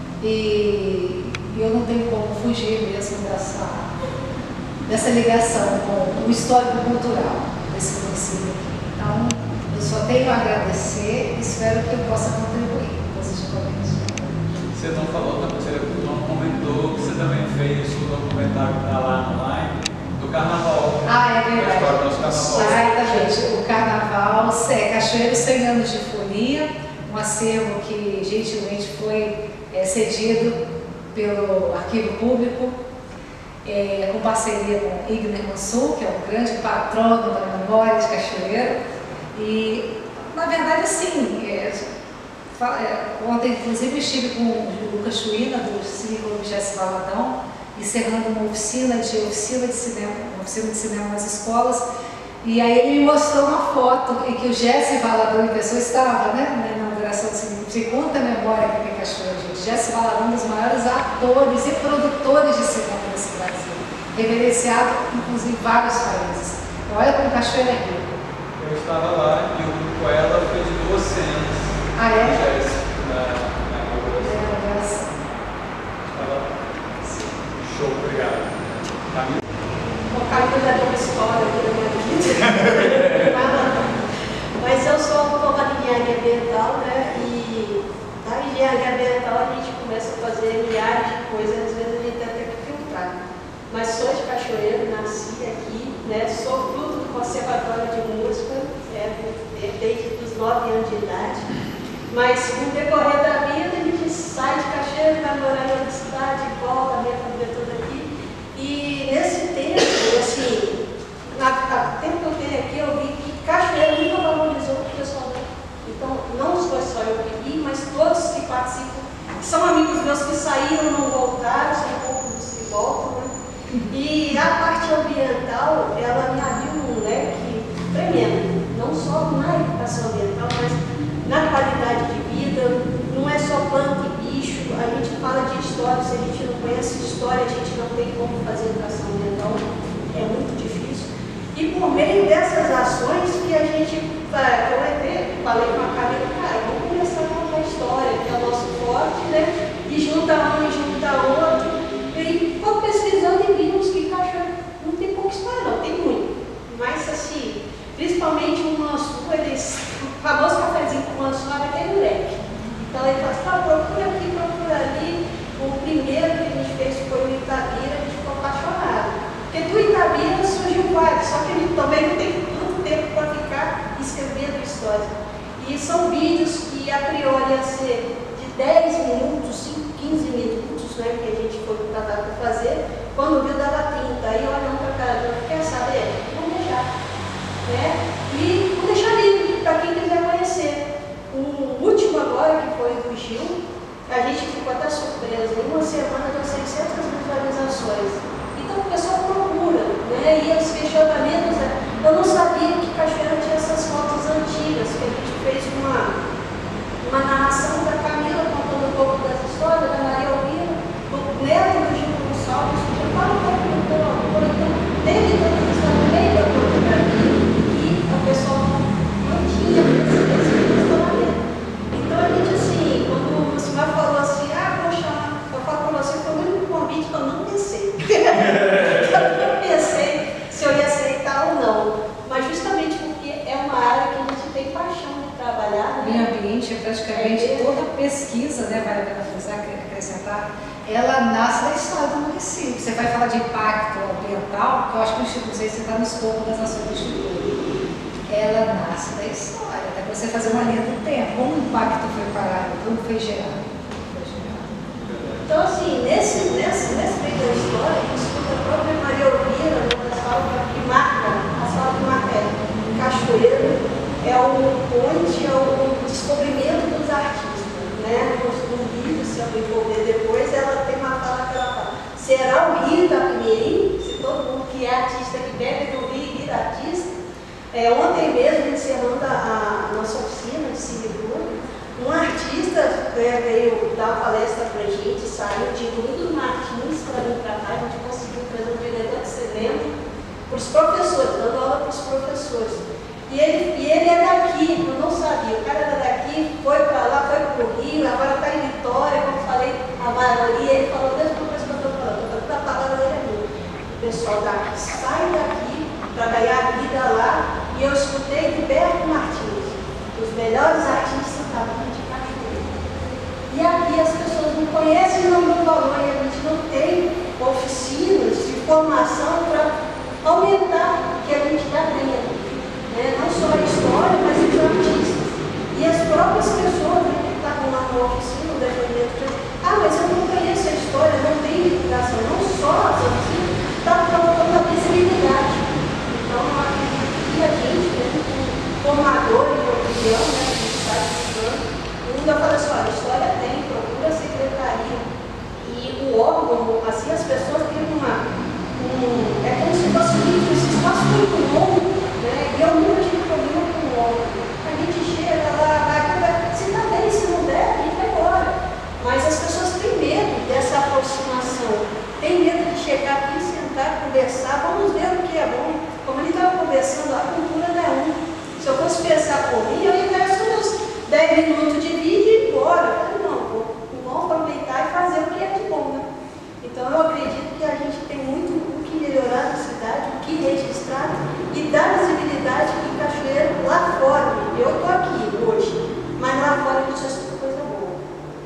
e eu não tenho como fugir mesmo dessa, dessa ligação com o histórico cultural desse município aqui. Então, eu só tenho a agradecer e espero que eu possa contribuir positivamente. Você não falou, você não comentou que você também fez o documentário que está lá online do Carnaval. Ah, é verdade. A história do nosso Carnaval. Exatamente. O Carnaval, é, Cachoeiro cem anos de folia, um acervo que gentilmente foi é, cedido pelo Arquivo Público, é, com parceria com Igner Mansur, que é um grande patrono da memória de Cachoeiro. E, na verdade, sim, é, ontem, inclusive, estive com o Lucas Chuína, do Cine Clube Jesse Valadão, encerrando uma oficina de, oficina, de cinema, uma oficina de cinema nas escolas, e aí ele me mostrou uma foto em que o Jesse Valadão em pessoa estava, né, na inauguração do Cine Clube. De quanta memória que tem Cachoeiro, gente. Jesse Valadão, um dos maiores atores e produtores de cinema desse Brasil, reverenciado, inclusive, em vários países. Então, olha como Cachoeiro é rico. Eu estava lá e o grupo Ela foi de duas cenas. Ah, é? Jesse, na, na inauguração. Estava lá. Show, obrigado. Camila? O Caio já deu uma história aqui na minha vida. Mas eu sou formada em engenharia ambiental, né? E na engenharia ambiental a gente começa a fazer milhares de coisas, às vezes a gente tem até que filtrar. Mas sou de Cachoeiro, nasci aqui, né? Sou fruto do Conservatório de Música, é, desde os nove anos de idade. Mas no decorrer da vida a gente sai de Cachoeiro, vai morar em outra cidade, volta, a minha família toda aqui. E nesse tempo, assim, no tempo que eu tenho aqui, eu vi que Cachoeiro nunca valorizou o pessoal daqui. Então, não foi só eu que vi, mas todos que participam, que são amigos meus que saíram, não voltaram, são poucos dos que voltam, né? E a parte ambiental, ela me abriu um leque tremendo, não só na educação ambiental, mas na qualidade de vida. Não é só planta e bicho, a gente fala de história, se a gente não conhece história, a gente não tem como fazer educação ambiental, é muito difícil. E por meio dessas ações que a gente, eu até falei com a Camila, cara, vamos começar a contar a história, que é o nosso forte, né? E junta um e junta outro. E vou pesquisando e vimos que Cachoeiro não tem pouca história, não, tem muito. Mas assim, principalmente o Mansur, eles, o famoso cafezinho com o Mansur vai ter moleque. Então ele fala assim, ah, procura aqui, procura ali. O primeiro que a gente fez foi o Itabira, a gente ficou apaixonado. Porque do Itabira surgiu vários, só que ele também não tem tanto tempo para ficar escrevendo histórias. E são vídeos que a priori ia ser de dez minutos, cinco, quinze minutos, né, que a gente foi tratado para fazer. Quando viu dava trinta, aí olhando para a cara dela, quer saber? Vamos deixar. Né? E vou deixar livre para quem quiser conhecer. O último agora, que foi do Gil, a gente ficou até surpresa. Em uma semana deu seiscentas visualizações. Então o pessoal procura, né? E os questionamentos, eu não sabia que Cachoeiro tinha essas fotos antigas, que a gente fez uma, uma narração da Camila contando um pouco das histórias, da Maria Elvira, do neto do Gil Gonçalves, que fala um pouco do autor, então teve todas as histórias no meio da fotografia. O pessoal não tinha esse, esse questionamento. Então a gente assim, quando o senhor falou assim, ah, vou chamar, eu falo para você, foi o único convite que eu não pensei. Eu não pensei se eu ia aceitar ou não. Mas justamente porque é uma área que a gente tem paixão de trabalhar. O meio ambiente é praticamente toda pesquisa, né, vale a pena frisar, acrescentar, ela nasce da história do município. Você vai falar de impacto ambiental, que eu acho que o Instituto, não sei se você está no escopo das ações do Instituto. Ela nasce da história, até para você fazer uma linha do tempo. Como o impacto foi parado, como foi gerado. Foi gerado. Então, assim, nesse, nesse, nesse meio da história, a gente escuta a própria Maria Elvira, uma das falas que marca, as falas que marca é Cachoeiro, é o ponte, é o descobrimento dos artistas, né? No livro, se eu me for ver depois, ela tem uma fala que ela fala: será o Rio Itapemirim, se todo mundo que é artista que bebe do Rio e vira artista. É, ontem mesmo, encerrando a, a nossa oficina de Civibundo, um artista né, veio dar uma palestra para a gente, saiu de Ludo Martins para vir para cá, a gente conseguiu trazer um diretor de cinema para os professores, dando aula para os professores. E ele, e ele é daqui, eu não sabia, o cara era daqui, foi para lá, foi para o Rio, agora está em Vitória, como falei, a maioria, ele falou a mesma coisa que eu estou falando, toda a palavra dele é minha. O pessoal daqui sai daqui para ganhar vida lá, e eu escutei Gilberto Martins, os melhores artistas estavam de Cachoeiro. E aqui as pessoas não conhecem e não dão valor, e a gente não tem oficinas de formação para aumentar o que a gente já tem aqui. Né? Não só a história, mas os artistas. E as próprias pessoas né, que estavam lá na oficina, no depoimento, ah, mas eu não conheço a história, não tem divulgação. Não só as oficinas, está faltando a visibilidade. Então, aqui a gente, né, como formador de opinião, né, a gente está estudando, o mundo fala assim: olha, a história tem, procura a secretaria. E o órgão, assim, as pessoas têm uma. Um, é como se fosse um espaço muito longo. Né? E eu nunca tive problema com o órgão. A gente chega lá, vai, se está bem, se não der, a gente vai embora. Mas as pessoas têm medo dessa aproximação, têm medo de chegar aqui, sentar, conversar, vamos ver o que é bom. Como ele estava conversando, a cultura não é um. Se eu fosse pensar por mim, eu ia gastar uns dez minutos de vídeo e ir embora. Eu falei, não, vou, vamos aproveitar e fazer o que é de bom. Né? Então eu acredito que a gente tem muito o que melhorar na cidade, o que registrar e dar visibilidade em Cachoeiro lá fora. Eu estou aqui hoje, mas lá fora a gente já escuta coisa boa.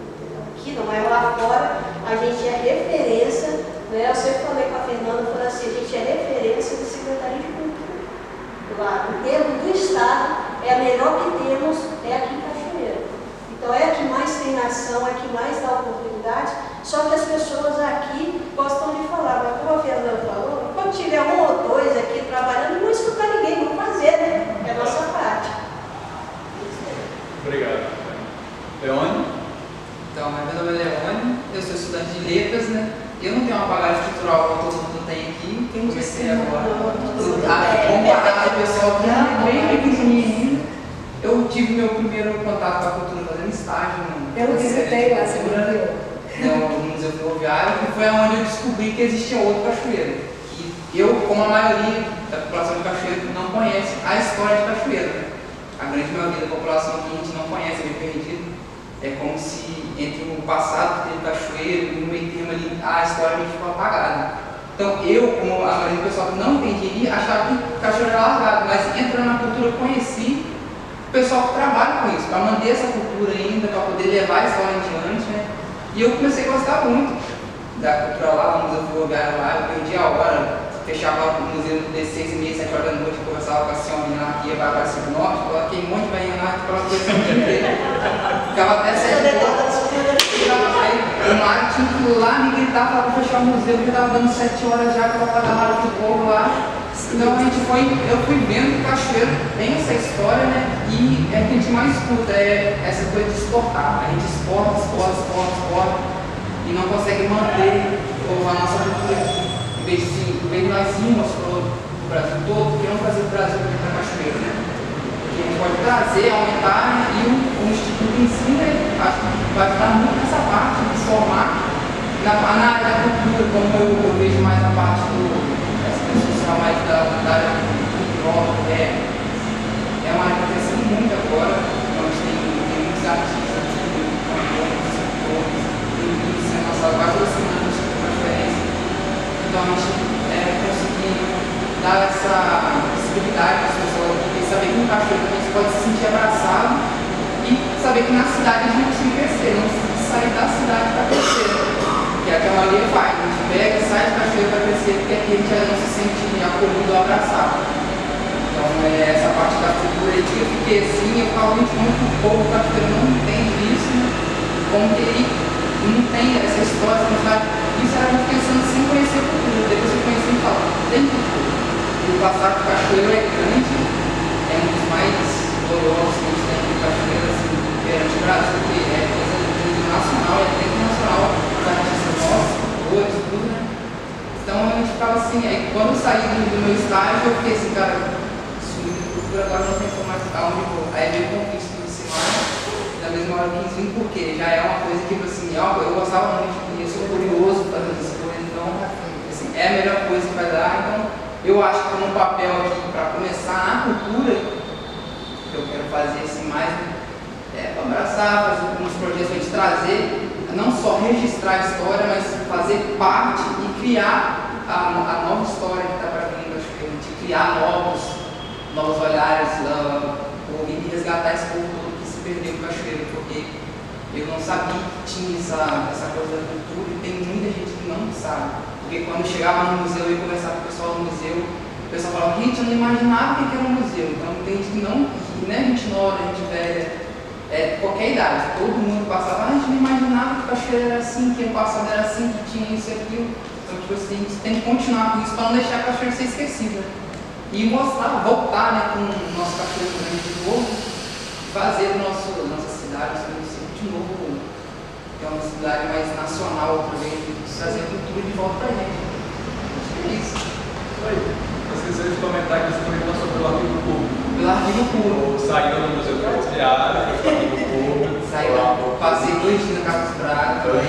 Aqui não, mas lá fora a gente é referência, né? Eu sempre falei com a Fernanda, falei assim, a gente é referência do Secretaria de Cultura. Lá, o termo do Estado é a melhor que temos, é aqui em Cachoeiro. Então é a que mais tem ação, é a que mais dá oportunidade, só que as pessoas aqui gostam de falar, mas como a Fernanda falou, quando tiver um ou dois aqui trabalhando, não vou escutar ninguém, vamos fazer, né? É a nossa parte. Obrigado. Leone? Então, meu nome é Leone, eu sou estudante de letras, né? Eu não tenho uma bagagem cultural como todo mundo tem aqui, Quem comecei disse agora. não, Ah, comparado ao pessoal que é bem pequenininho ainda, eu tive meu primeiro contato com a cultura fazendo estágio no Eu visitei lá, você no, no Museu Ferroviário, que foi onde eu descobri que existia outro Cachoeiro. E eu, como a maioria da população de Cachoeiro, não conhece a história de Cachoeiro. Né? A grande maioria da população que a gente não conhece, é bem perdido. É como se entre o passado que teve Cachoeiro e no meio termo ali, a história meio ficou apagada. Então eu, como a maioria do pessoal que não entendia, achava que Cachoeiro era largado, mas entrando na cultura eu conheci o pessoal que trabalha com isso, para manter essa cultura ainda, para poder levar a história adiante, né? E eu comecei a gostar muito da cultura lá, no Museu Ferroviário lá, eu perdi a hora, fechava o museu de seis e meia, sete horas da noite, conversava com a senhora aqui, vai para o norte, coloquei um monte de vai lá, aquela coisa o dia inteiro. Ficava até sete horas. Aí o Mário tinha que ir lá, me gritar, falar para fechar o museu, porque estava dando sete horas já, que ela estava na hora do povo lá. Então a gente foi, eu fui vendo que Cachoeiro tem essa história, né? E é o que a gente mais escuta, é essa coisa de exportar. A gente exporta, exporta, exporta, exporta e não consegue manter a nossa cultura aqui. Em vez de, em vez de nós irmos para o Brasil todo, porque não fazer o Brasil aqui para Cachoeiro, né? Porque a gente pode trazer, aumentar, né? E o, o Instituto em si, né? Acho que vai ajudar muito nessa parte de formar na, na área da cultura, como eu, eu vejo mais na parte do mais da, da área cultural, é, é uma área que está crescendo muito agora, onde tem, tem muitos artistas, tem cantores, escritores, tem vídeos sendo lançados quase toda semana sobre uma diferença. Então a gente é, conseguir dar essa possibilidade para as pessoas de saber que no Cachoeiro também se pode se sentir abraçado e saber que na cidade a gente precisa crescer, não precisa sair da cidade para crescer. Porque maioria faz, a gente pega, sai de cachoeira para crescer, porque aqui a gente já não se sente acolhido ou abraçado. Então, é, essa parte da cultura aí que eu fiquei assim, eu falo muito, muito pouco, o cachoeiro não entende isso, né? Como que ele não tem essa história, essa mensagem. Isso era a gente pensando sem conhecer a cultura, depois eu conheci e falo, tem cultura. E o passado do cachoeiro é grande, é um dos mais dolorosos que a gente tem aqui no cachoeiro, assim, perante o Brasil, porque é coisa nacional, é até internacional, os artistas nossos, cantores, tudo, né? Então a gente ficava assim, aí quando eu saí do, do meu estágio, eu fiquei assim, cara, sumi de cultura, agora não tem como mais aonde eu vou. Aí veio o Conquista do Simar, da mesma hora que quis vir, porque já é uma coisa que, assim, ó, eu gostava muito, e eu sou curioso fazendo essas coisas, então, assim, é a melhor coisa que vai dar. Então, eu acho que no papel aqui, para começar na cultura, que eu quero fazer assim mais, é para abraçar, fazer alguns projetos, a gente trazer, não só registrar a história, mas fazer parte e criar a, a nova história que está para vir, acho que a gente criar novos, novos olhares, uh, e resgatar esse povo todo que se perdeu no cachoeiro, porque eu não sabia que tinha essa, essa coisa da cultura e tem muita gente que não sabe. Porque quando eu chegava no museu e conversava com o pessoal do museu, o pessoal falava, gente, eu não imaginava o que era um museu. Então tem gente que não, que, né, gente nova, gente velha, é, qualquer idade, todo mundo passava, ah, a gente não imaginava que o cachoeiro era assim, que o passado era assim, que tinha isso e aquilo. Então, tipo assim, a gente tem que continuar com isso para não deixar a cachoeira ser esquecida. E mostrar, voltar, né, com o nosso cachoeiro grande de novo, fazer a nossa cidade, nosso município de novo, que é uma cidade mais nacional outra vez, trazer a cultura de volta para a gente. Acho que é isso. Isso aí. Esqueci de comentar que você também passou pelo arquivo público. Pelo arquivo público. Ou saiu do Museu Ferroviário, foi para o arquivo público. Saiu lá, passei dois dias na Casa dos Bragas. Foi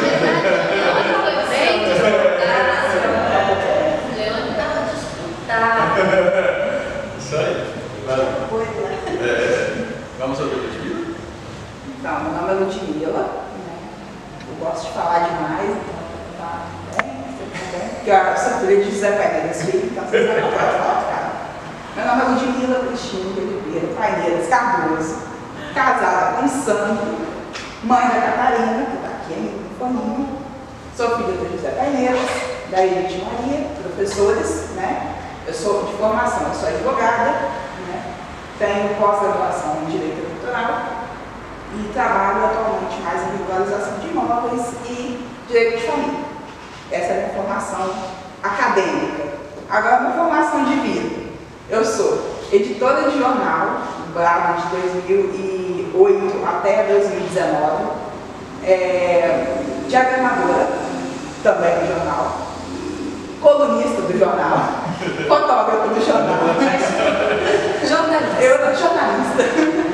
bem disputado. Leone estava disputado. Isso aí. Vai. É, vamos ao Ludmila? Então, meu nome é Ludmila, né? Eu gosto de falar demais, então tá bem, você tá bem. Porque eu sou filha de José Paineiras Filho, então você sabe que eu gosto de falar de cara. Meu nome é Ludmila Cristina de Oliveira Paineiras Cardoso, casada com Sandro, mãe da Catarina, que está aqui ainda no forninho. Sou filha do José Paineiras, da Edith Maria, professores, né? Eu sou de formação, eu sou advogada, né? Tenho pós-graduação em Direito Eleitoral e trabalho atualmente mais em regularização de imóveis e Direito de Família. Essa é a minha formação acadêmica. Agora, a minha formação de vida. Eu sou editora de jornal, Bravo de dois mil e oito até dois mil e dezenove, é, diagramadora, também do jornal, colunista do jornal, fotógrafo do jornal, jornalista. Eu sou jornalista,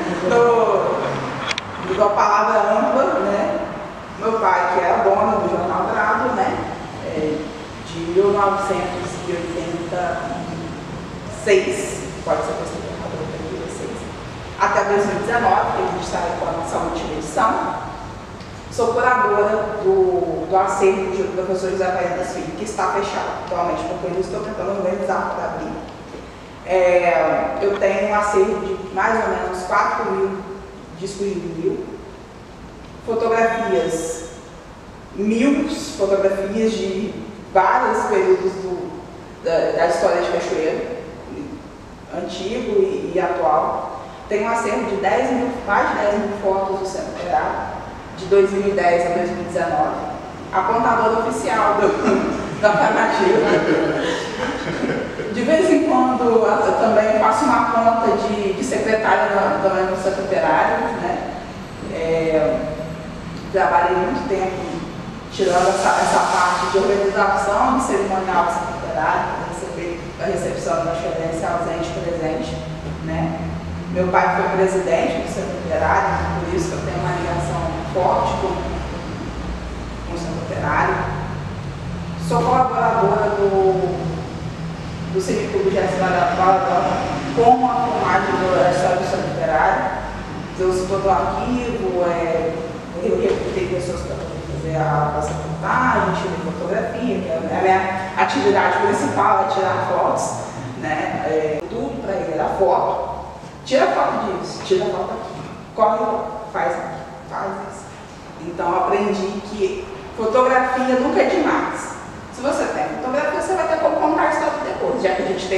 do, do Palavra Ampla, né? Meu pai, que era dono do jornal Bravo, né? É, de mil novecentos e oitenta e seis, pode ser que eu oitenta e seis, até dois mil e dezenove, que a gente está com a nossa última edição. Sou curadora do, do acervo do professor José Paineiras Filho, que está fechado atualmente, porque eu estou tentando organizar para abrir. É, eu tenho um acervo de mais ou menos quatro mil discos de vinil, fotografias, mil fotografias de vários períodos do, da, da história de Cachoeiro, antigo e, e atual. Tenho um acervo de dez mil, mais de dez mil fotos do Centro Operário, de dois mil e dez a dois mil e dezenove, apontadora oficial do, da alternativa. De vez em quando eu também faço uma conta de, de secretária também no Centro Operário, né? É, trabalhei muito tempo tirando essa, essa parte de organização de cerimonial do Centro Operário, para receber a recepção da excelência ausente e presente, né? Meu pai foi presidente do Centro Operário, por isso que eu tenho uma ligação forte com, com o Centro Operário. Sou colaboradora do, do Cineclube Jéssica Valadão com a filmagem da história do Centro Operário. Eu sou todo o arquivo, é, eu recrutei pessoas para fazer a nossa reportagem, tirei fotografia, que é a minha atividade principal, é tirar fotos, né? É, tudo para ele era foto. Tira foto disso, tira foto aqui, corre, faz aqui, faz isso. Então aprendi que fotografia nunca é demais.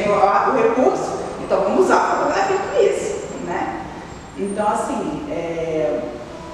tem o, o recurso, então vamos usar a fotografia para isso, né? Então, assim, é,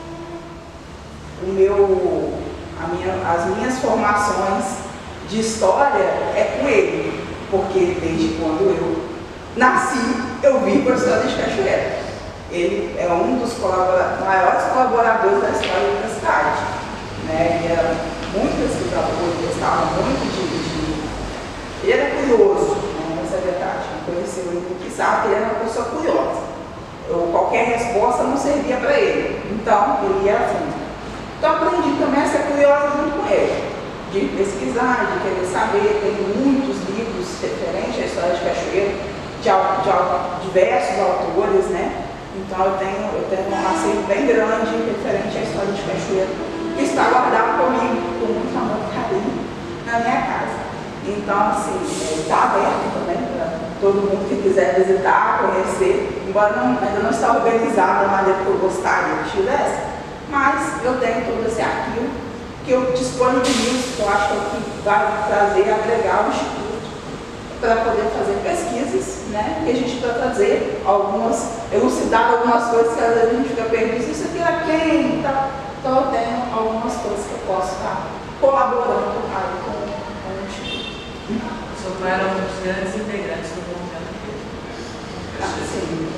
o meu, a minha, as minhas formações de história é com ele, porque desde quando eu nasci, eu vim com a história de Cachoeira. Ele é um dos colabora maiores colaboradores da história da cidade, né? Ele era muito pesquisador, ele gostava muito de, de... Ele era curioso, né? Essa é a verdade. Quem conheceu ele que sabe que ele era uma pessoa curiosa. Eu, qualquer resposta não servia para ele. Então, ele ia assim. Então, aprendi também a ser curiosa junto com ele, de pesquisar, de querer saber. Tem muitos livros referentes à história de Cachoeira, de, de diversos autores, né? Então, eu tenho, eu tenho um acervo bem grande referente à história de Cachoeira, que está guardado comigo com muito amor e carinho na minha casa. Então, assim, está aberto também para todo mundo que quiser visitar, conhecer, embora não, ainda não está organizado da maneira que eu gostaria que estivesse, mas eu tenho todo esse arquivo que eu disponibilizo, que eu acho que é o que vai trazer, agregar o Instituto para poder fazer pesquisas, né? E a gente vai trazer algumas, elucidar algumas coisas que às vezes a gente fica perdido, isso aqui era quem e tal. Então eu tenho algumas coisas que eu posso estar colaborando aí com, com o Instituto. O senhor era um dos grandes integrantes do movimento. Ah, sim.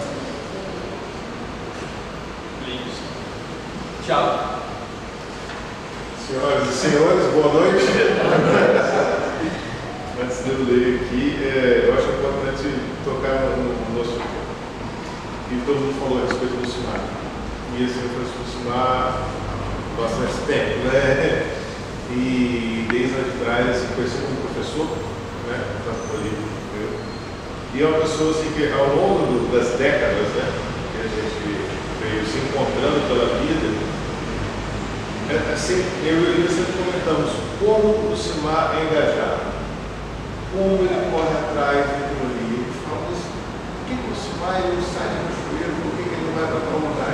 Tchau. Senhoras e senhores, boa noite. Antes de eu ler aqui, é, eu acho importante tocar no, no nosso que todo mundo falou a respeito do SIMAR. E assim, eu conheço o SIMAR há bastante tempo, né? E desde lá de trás, assim, conheci como professor, né? Tanto ali, eu. E é uma pessoa assim, que ao longo das décadas, né, que a gente veio se encontrando pela vida, é, assim, eu e ele sempre comentamos como o SIMAR é engajado. Como ele corre atrás daquilo ali. Ele fala, mas por que, que o SIMAR não sai de Cachoeiro? Por que, que ele não vai para tal lugar?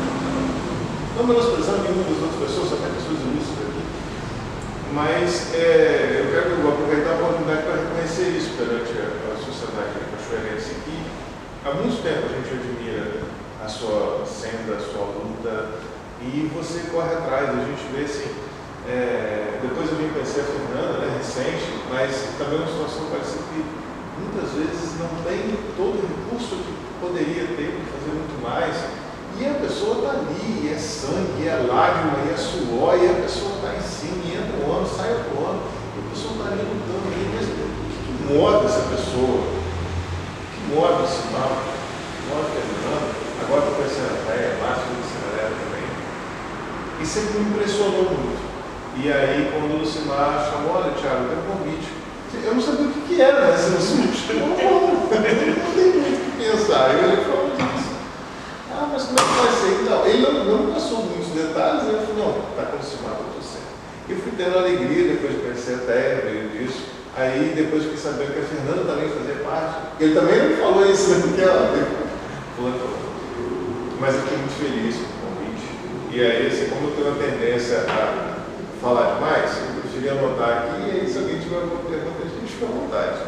Não menosprezando nenhuma das outras pessoas, só tem pessoas ilustras aqui. Mas é, eu quero aproveitar a oportunidade para reconhecer isso perante a, a sociedade cachoeirense, que há muito tempo a gente admira a sua senda, a sua luta, e você corre atrás. A gente vê assim. É, depois eu vim conhecer a Fernanda, né, recente, mas também uma situação parecida que muitas vezes não tem todo o recurso que poderia ter para fazer muito mais, e a pessoa está ali, e é sangue, e é lágrima, e é suor, e a pessoa está em cima, e entra um ano, sai outro ano, e a pessoa está ali lutando ali, mas o que, que move essa pessoa? O que move esse mal? O que move a Fernanda? Agora estou conhecendo a Praia, a Márcia, conhecendo a Lera também, e sempre me impressionou muito. E aí, quando o Lucimar chamou, olha, Thiago, tem um convite. Eu não sabia o que, que era, mas se você me chamou, não tem muito o que pensar. E ele falou disso. Ah, mas como é que vai ser? Então, ele não, não passou muitos detalhes, e eu falei, não, está com o Lucimar, eu estou certo. E eu fui tendo alegria depois de conhecer a Terra, meio disso. Aí, depois fiquei sabendo que a Fernanda também fazia parte. Ele também não falou isso, né? Porque ela falou, mas eu fiquei muito feliz com o convite. E aí, assim, como eu tenho uma tendência a falar demais, eu preferi anotar aqui, e aí se alguém tiver alguma pergunta, a gente fica à vontade.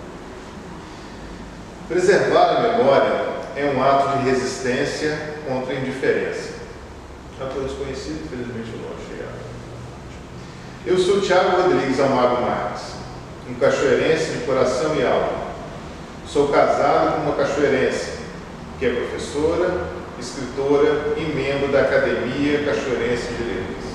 Preservar a memória é um ato de resistência contra a indiferença. Ator desconhecido, infelizmente eu não achei. Eu sou Thiago Rodrigues Amaro Marques, um cachoeirense de coração e alma. Sou casado com uma cachoeirense, que é professora, escritora e membro da Academia Cachoeirense de Letras.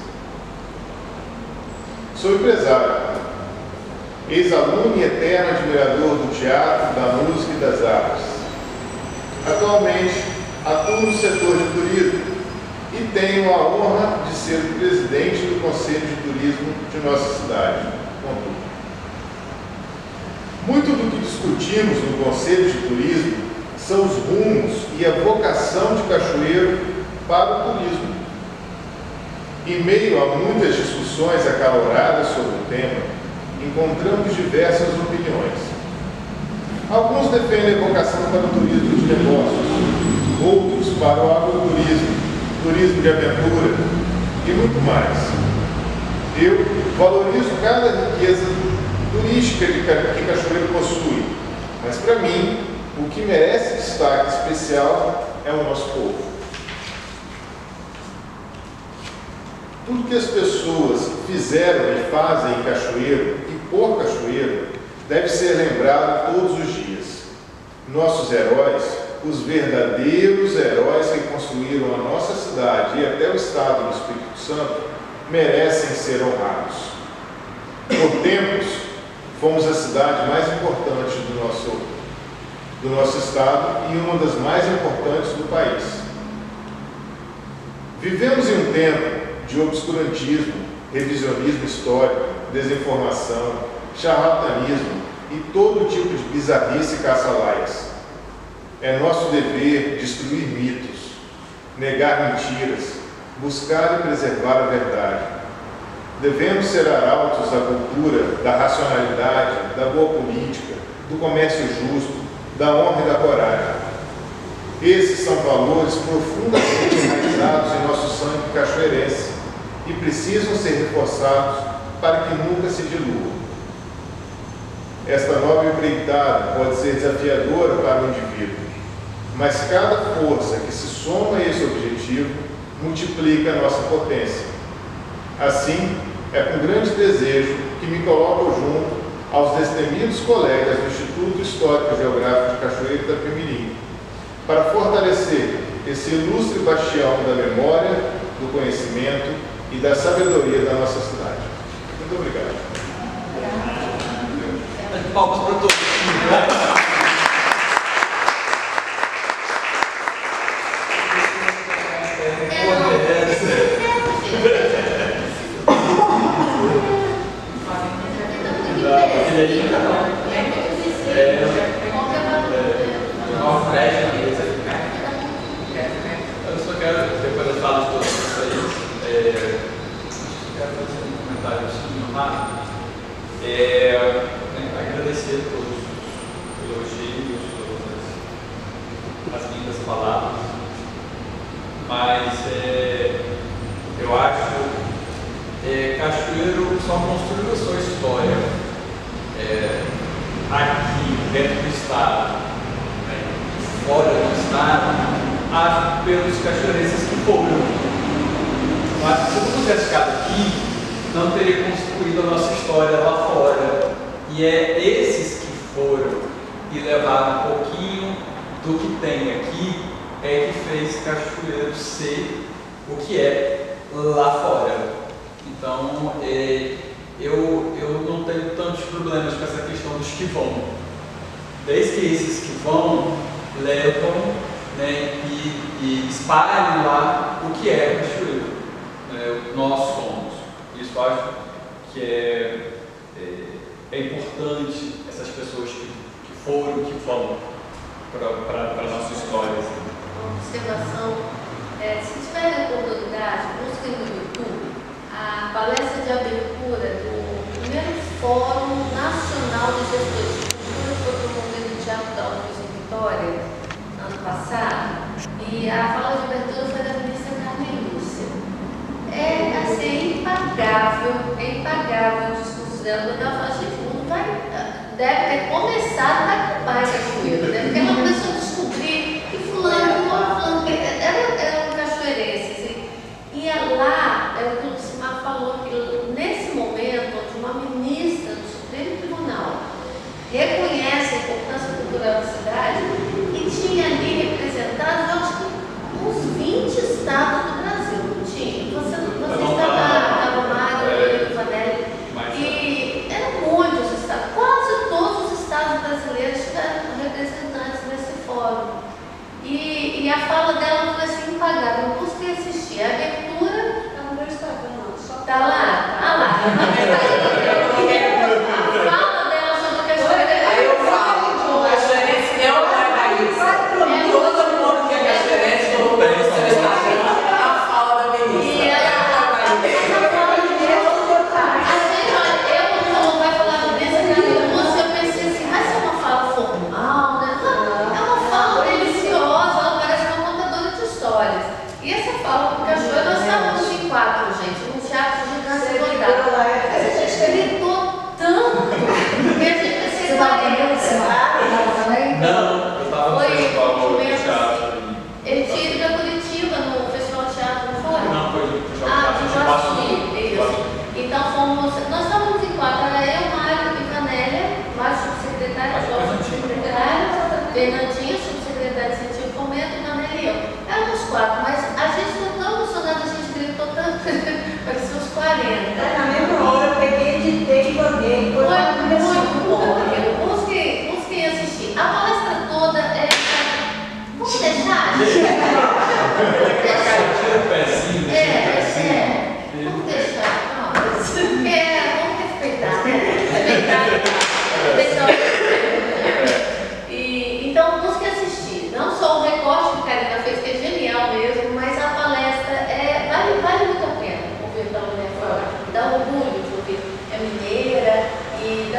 Sou empresário, ex-aluno e eterno admirador do teatro, da música e das artes. Atualmente, atuo no setor de turismo e tenho a honra de ser o presidente do Conselho de Turismo de nossa cidade, Contudo. Muito do que discutimos no Conselho de Turismo são os rumos e a vocação de Cachoeiro para o turismo. Em meio a muitas discussões acaloradas sobre o tema, encontramos diversas opiniões. Alguns defendem a vocação para o turismo de negócios, outros para o agroturismo, turismo de aventura e muito mais. Eu valorizo cada riqueza turística que Cachoeiro possui Mas para mim, o que merece destaque especial é o nosso povo. Tudo que as pessoas fizeram e fazem em Cachoeiro e por Cachoeiro deve ser lembrado todos os dias. Nossos heróis, os verdadeiros heróis que construíram a nossa cidade e até o estado do Espírito Santo, merecem ser honrados. Por tempos, fomos a cidade mais importante do nosso, do nosso estado e uma das mais importantes do país. Vivemos em um tempo de obscurantismo, revisionismo histórico, desinformação, charlatanismo e todo tipo de bizarrice e caça-laias. É nosso dever destruir mitos, negar mentiras, buscar e preservar a verdade. Devemos ser arautos da cultura, da racionalidade, da boa política, do comércio justo, da honra e da coragem. Esses são valores profundamente enraizados em nosso sangue cachoeirense e precisam ser reforçados para que nunca se diluam. Esta nova empreitada pode ser desafiadora para o indivíduo, mas cada força que se soma a esse objetivo multiplica a nossa potência. Assim, é com grande desejo que me coloco junto aos destemidos colegas do Instituto Histórico e Geográfico de Cachoeiro e Itapemirim, para fortalecer esse ilustre bastião da memória, do conhecimento e da sabedoria da nossa cidade. Muito obrigado. Palmas para todos. Eu só quero, depois eu falo de todos vocês, é, quero fazer um comentário rápido. É, agradecer todos os elogios, todas as lindas palavras, mas é, eu acho que é, Cachoeiro só construiu a sua história é, aqui, dentro do estado, né, fora do estado, acho pelos cachoeirenses que foram. Eu acho que se eu não tivesse ficado aqui, não teria construído a nossa história lá fora. E é esses que foram e levaram um pouquinho do que tem aqui é que fez Cachoeiro ser o que é lá fora. Então, é, eu, eu não tenho tantos problemas com essa questão dos que vão. Desde que esses que vão levam, né, e, e espalhem lá o que é Cachoeiro. Né, nós somos. Isso eu acho que é, é É importante essas pessoas que, que foram, que vão para a nossa história. Uma observação, é, se tiverem oportunidade, busquem no YouTube a palestra de abertura do primeiro Fórum Nacional de Gestores de Cultura, que foi promovido no Teatro da U F G em Vitória, ano passado, e a fala de abertura foi da ministra Carmen Lúcia. É, assim, impagável, é impagável o discurso dela, quando ela fala, gente, vai, deve ter começado a acabar essa Cachoeiro, né? Porque ela começou a descobrir que fulano, fulano, fulano, era, era um cachoeirense, assim. E é lá, é o que o Lucimar falou, que nesse momento, onde uma ministra do Supremo Tribunal reconhece a importância cultural da cidade, e tinha ali representados, eu acho que uns vinte estados do Brasil, não tinha? Você, você estava, estava Mário, Vanelli, e era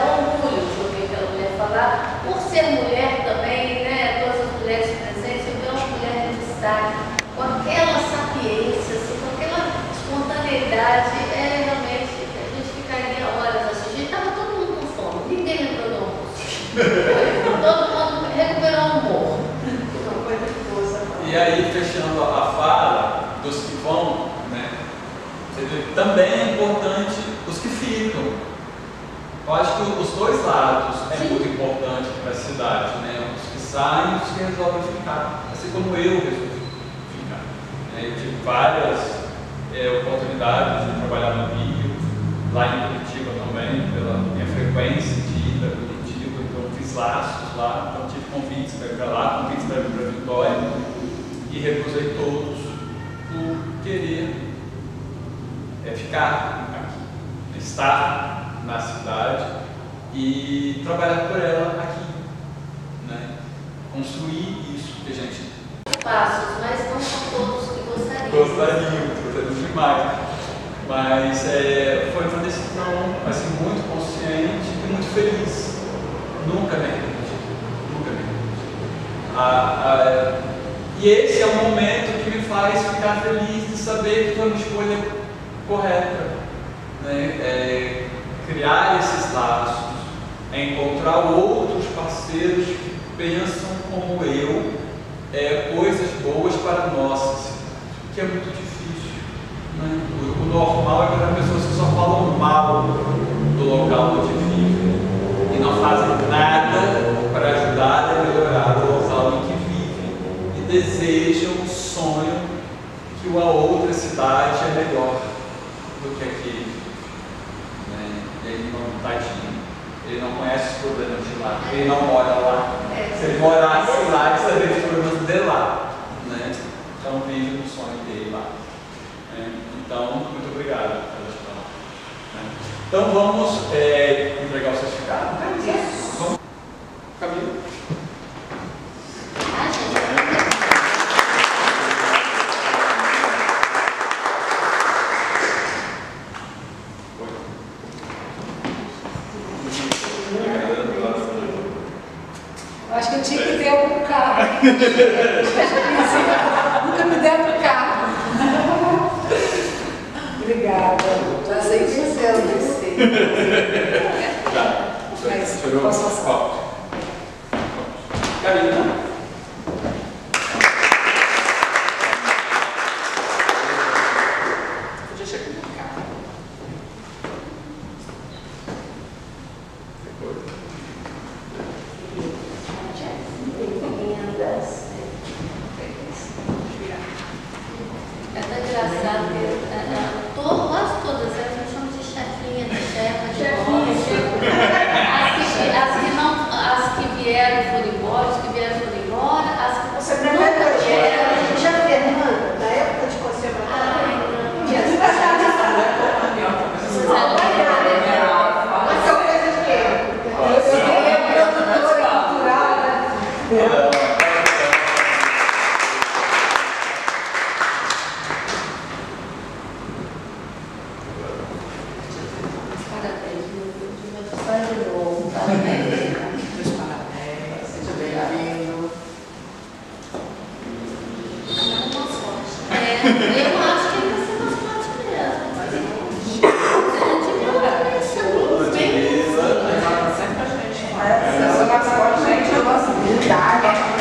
dá orgulho de ouvir aquela mulher falar, por ser mulher também, né? Todas as mulheres presentes, eu vejo uma mulher de destaque, com aquela sapiência, assim, com aquela espontaneidade, é realmente, a gente ficaria horas assistindo, estava todo mundo com fome, ninguém lembrou do almoço. Todo mundo recuperou o humor. E aí, fechando a fala dos que vão, né, também é importante os que ficam. Eu acho que os dois lados é Sim. muito importante para a cidade, né? Os que saem e os que resolvem ficar, assim como eu resolvi ficar. Né? Eu tive várias é, oportunidades de trabalhar no Rio, lá em Curitiba também, pela minha frequência de ida a Curitiba, então fiz laços lá, então tive convites para ir para lá, convites para vir para Vitória. E recusei todos por querer é, ficar aqui, estar na cidade e trabalhar por ela aqui, né? Construir isso que a gente Passos, mas não são todos que gostariam. gostaria, gostaria demais. Mas é, foi uma decisão assim, muito consciente e muito feliz. Nunca me arrependi, nunca me arrependi. A, a, E esse é o momento que me faz ficar feliz de saber que foi uma escolha correta. Né? É criar esses laços, é encontrar outros parceiros que pensam como eu, é, coisas boas para a nossa cidade, que é muito difícil. Né? O, o normal é que as pessoas que só falam mal do local onde vivem e não fazem nada para ajudar a melhorar o local em que vivem. Desejam um sonho que a outra cidade é melhor do que aquele. Né? Ele não, tadinho, ele não conhece os problemas de lá, ele não mora lá. Se ele morasse lá, ele saberia os problemas de lá. Né? Então vive o sonho dele lá. Né? Então, muito obrigado pela história. Né? Então vamos é, entregar o certificado. Vamos. Camila. Acho que eu tinha que ter algum carro. Nunca me deram um carro. Obrigada. Já sei que você é o Tá. Mas Tirou posso passar? foto. Karina. Podia chegar no carro. É tão engraçado que uh, to, quase todas elas me chamam de chefinha, de chefa, de boss. As que, as, que não, as que vieram e foram embora, os que vieram e foram embora, as que Você nunca prefere vieram. já Fernanda, da época de conservatório? Ai, não. Que as Mas são coisas de quê? Eu sou produtora cultural, né? Parabéns, meu Deus, meu Deus, faz de novo, parabéns. Meus parabéns, seja bem-vindo. É, eu acho que ele vai ser mascote mesmo. Mas eu devia dar isso bem. Fala sempre a gente. Eu sou mascote, gente, eu gosto muito da área.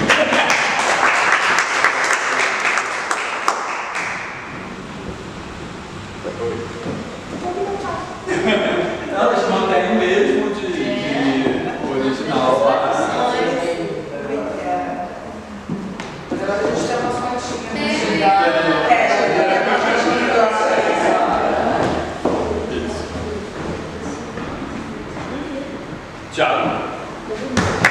Não, eles mantêm o mesmo de, de original lá. Mas agora a gente tem umas fotinhas. É. É, já tem a Isso. Tchau.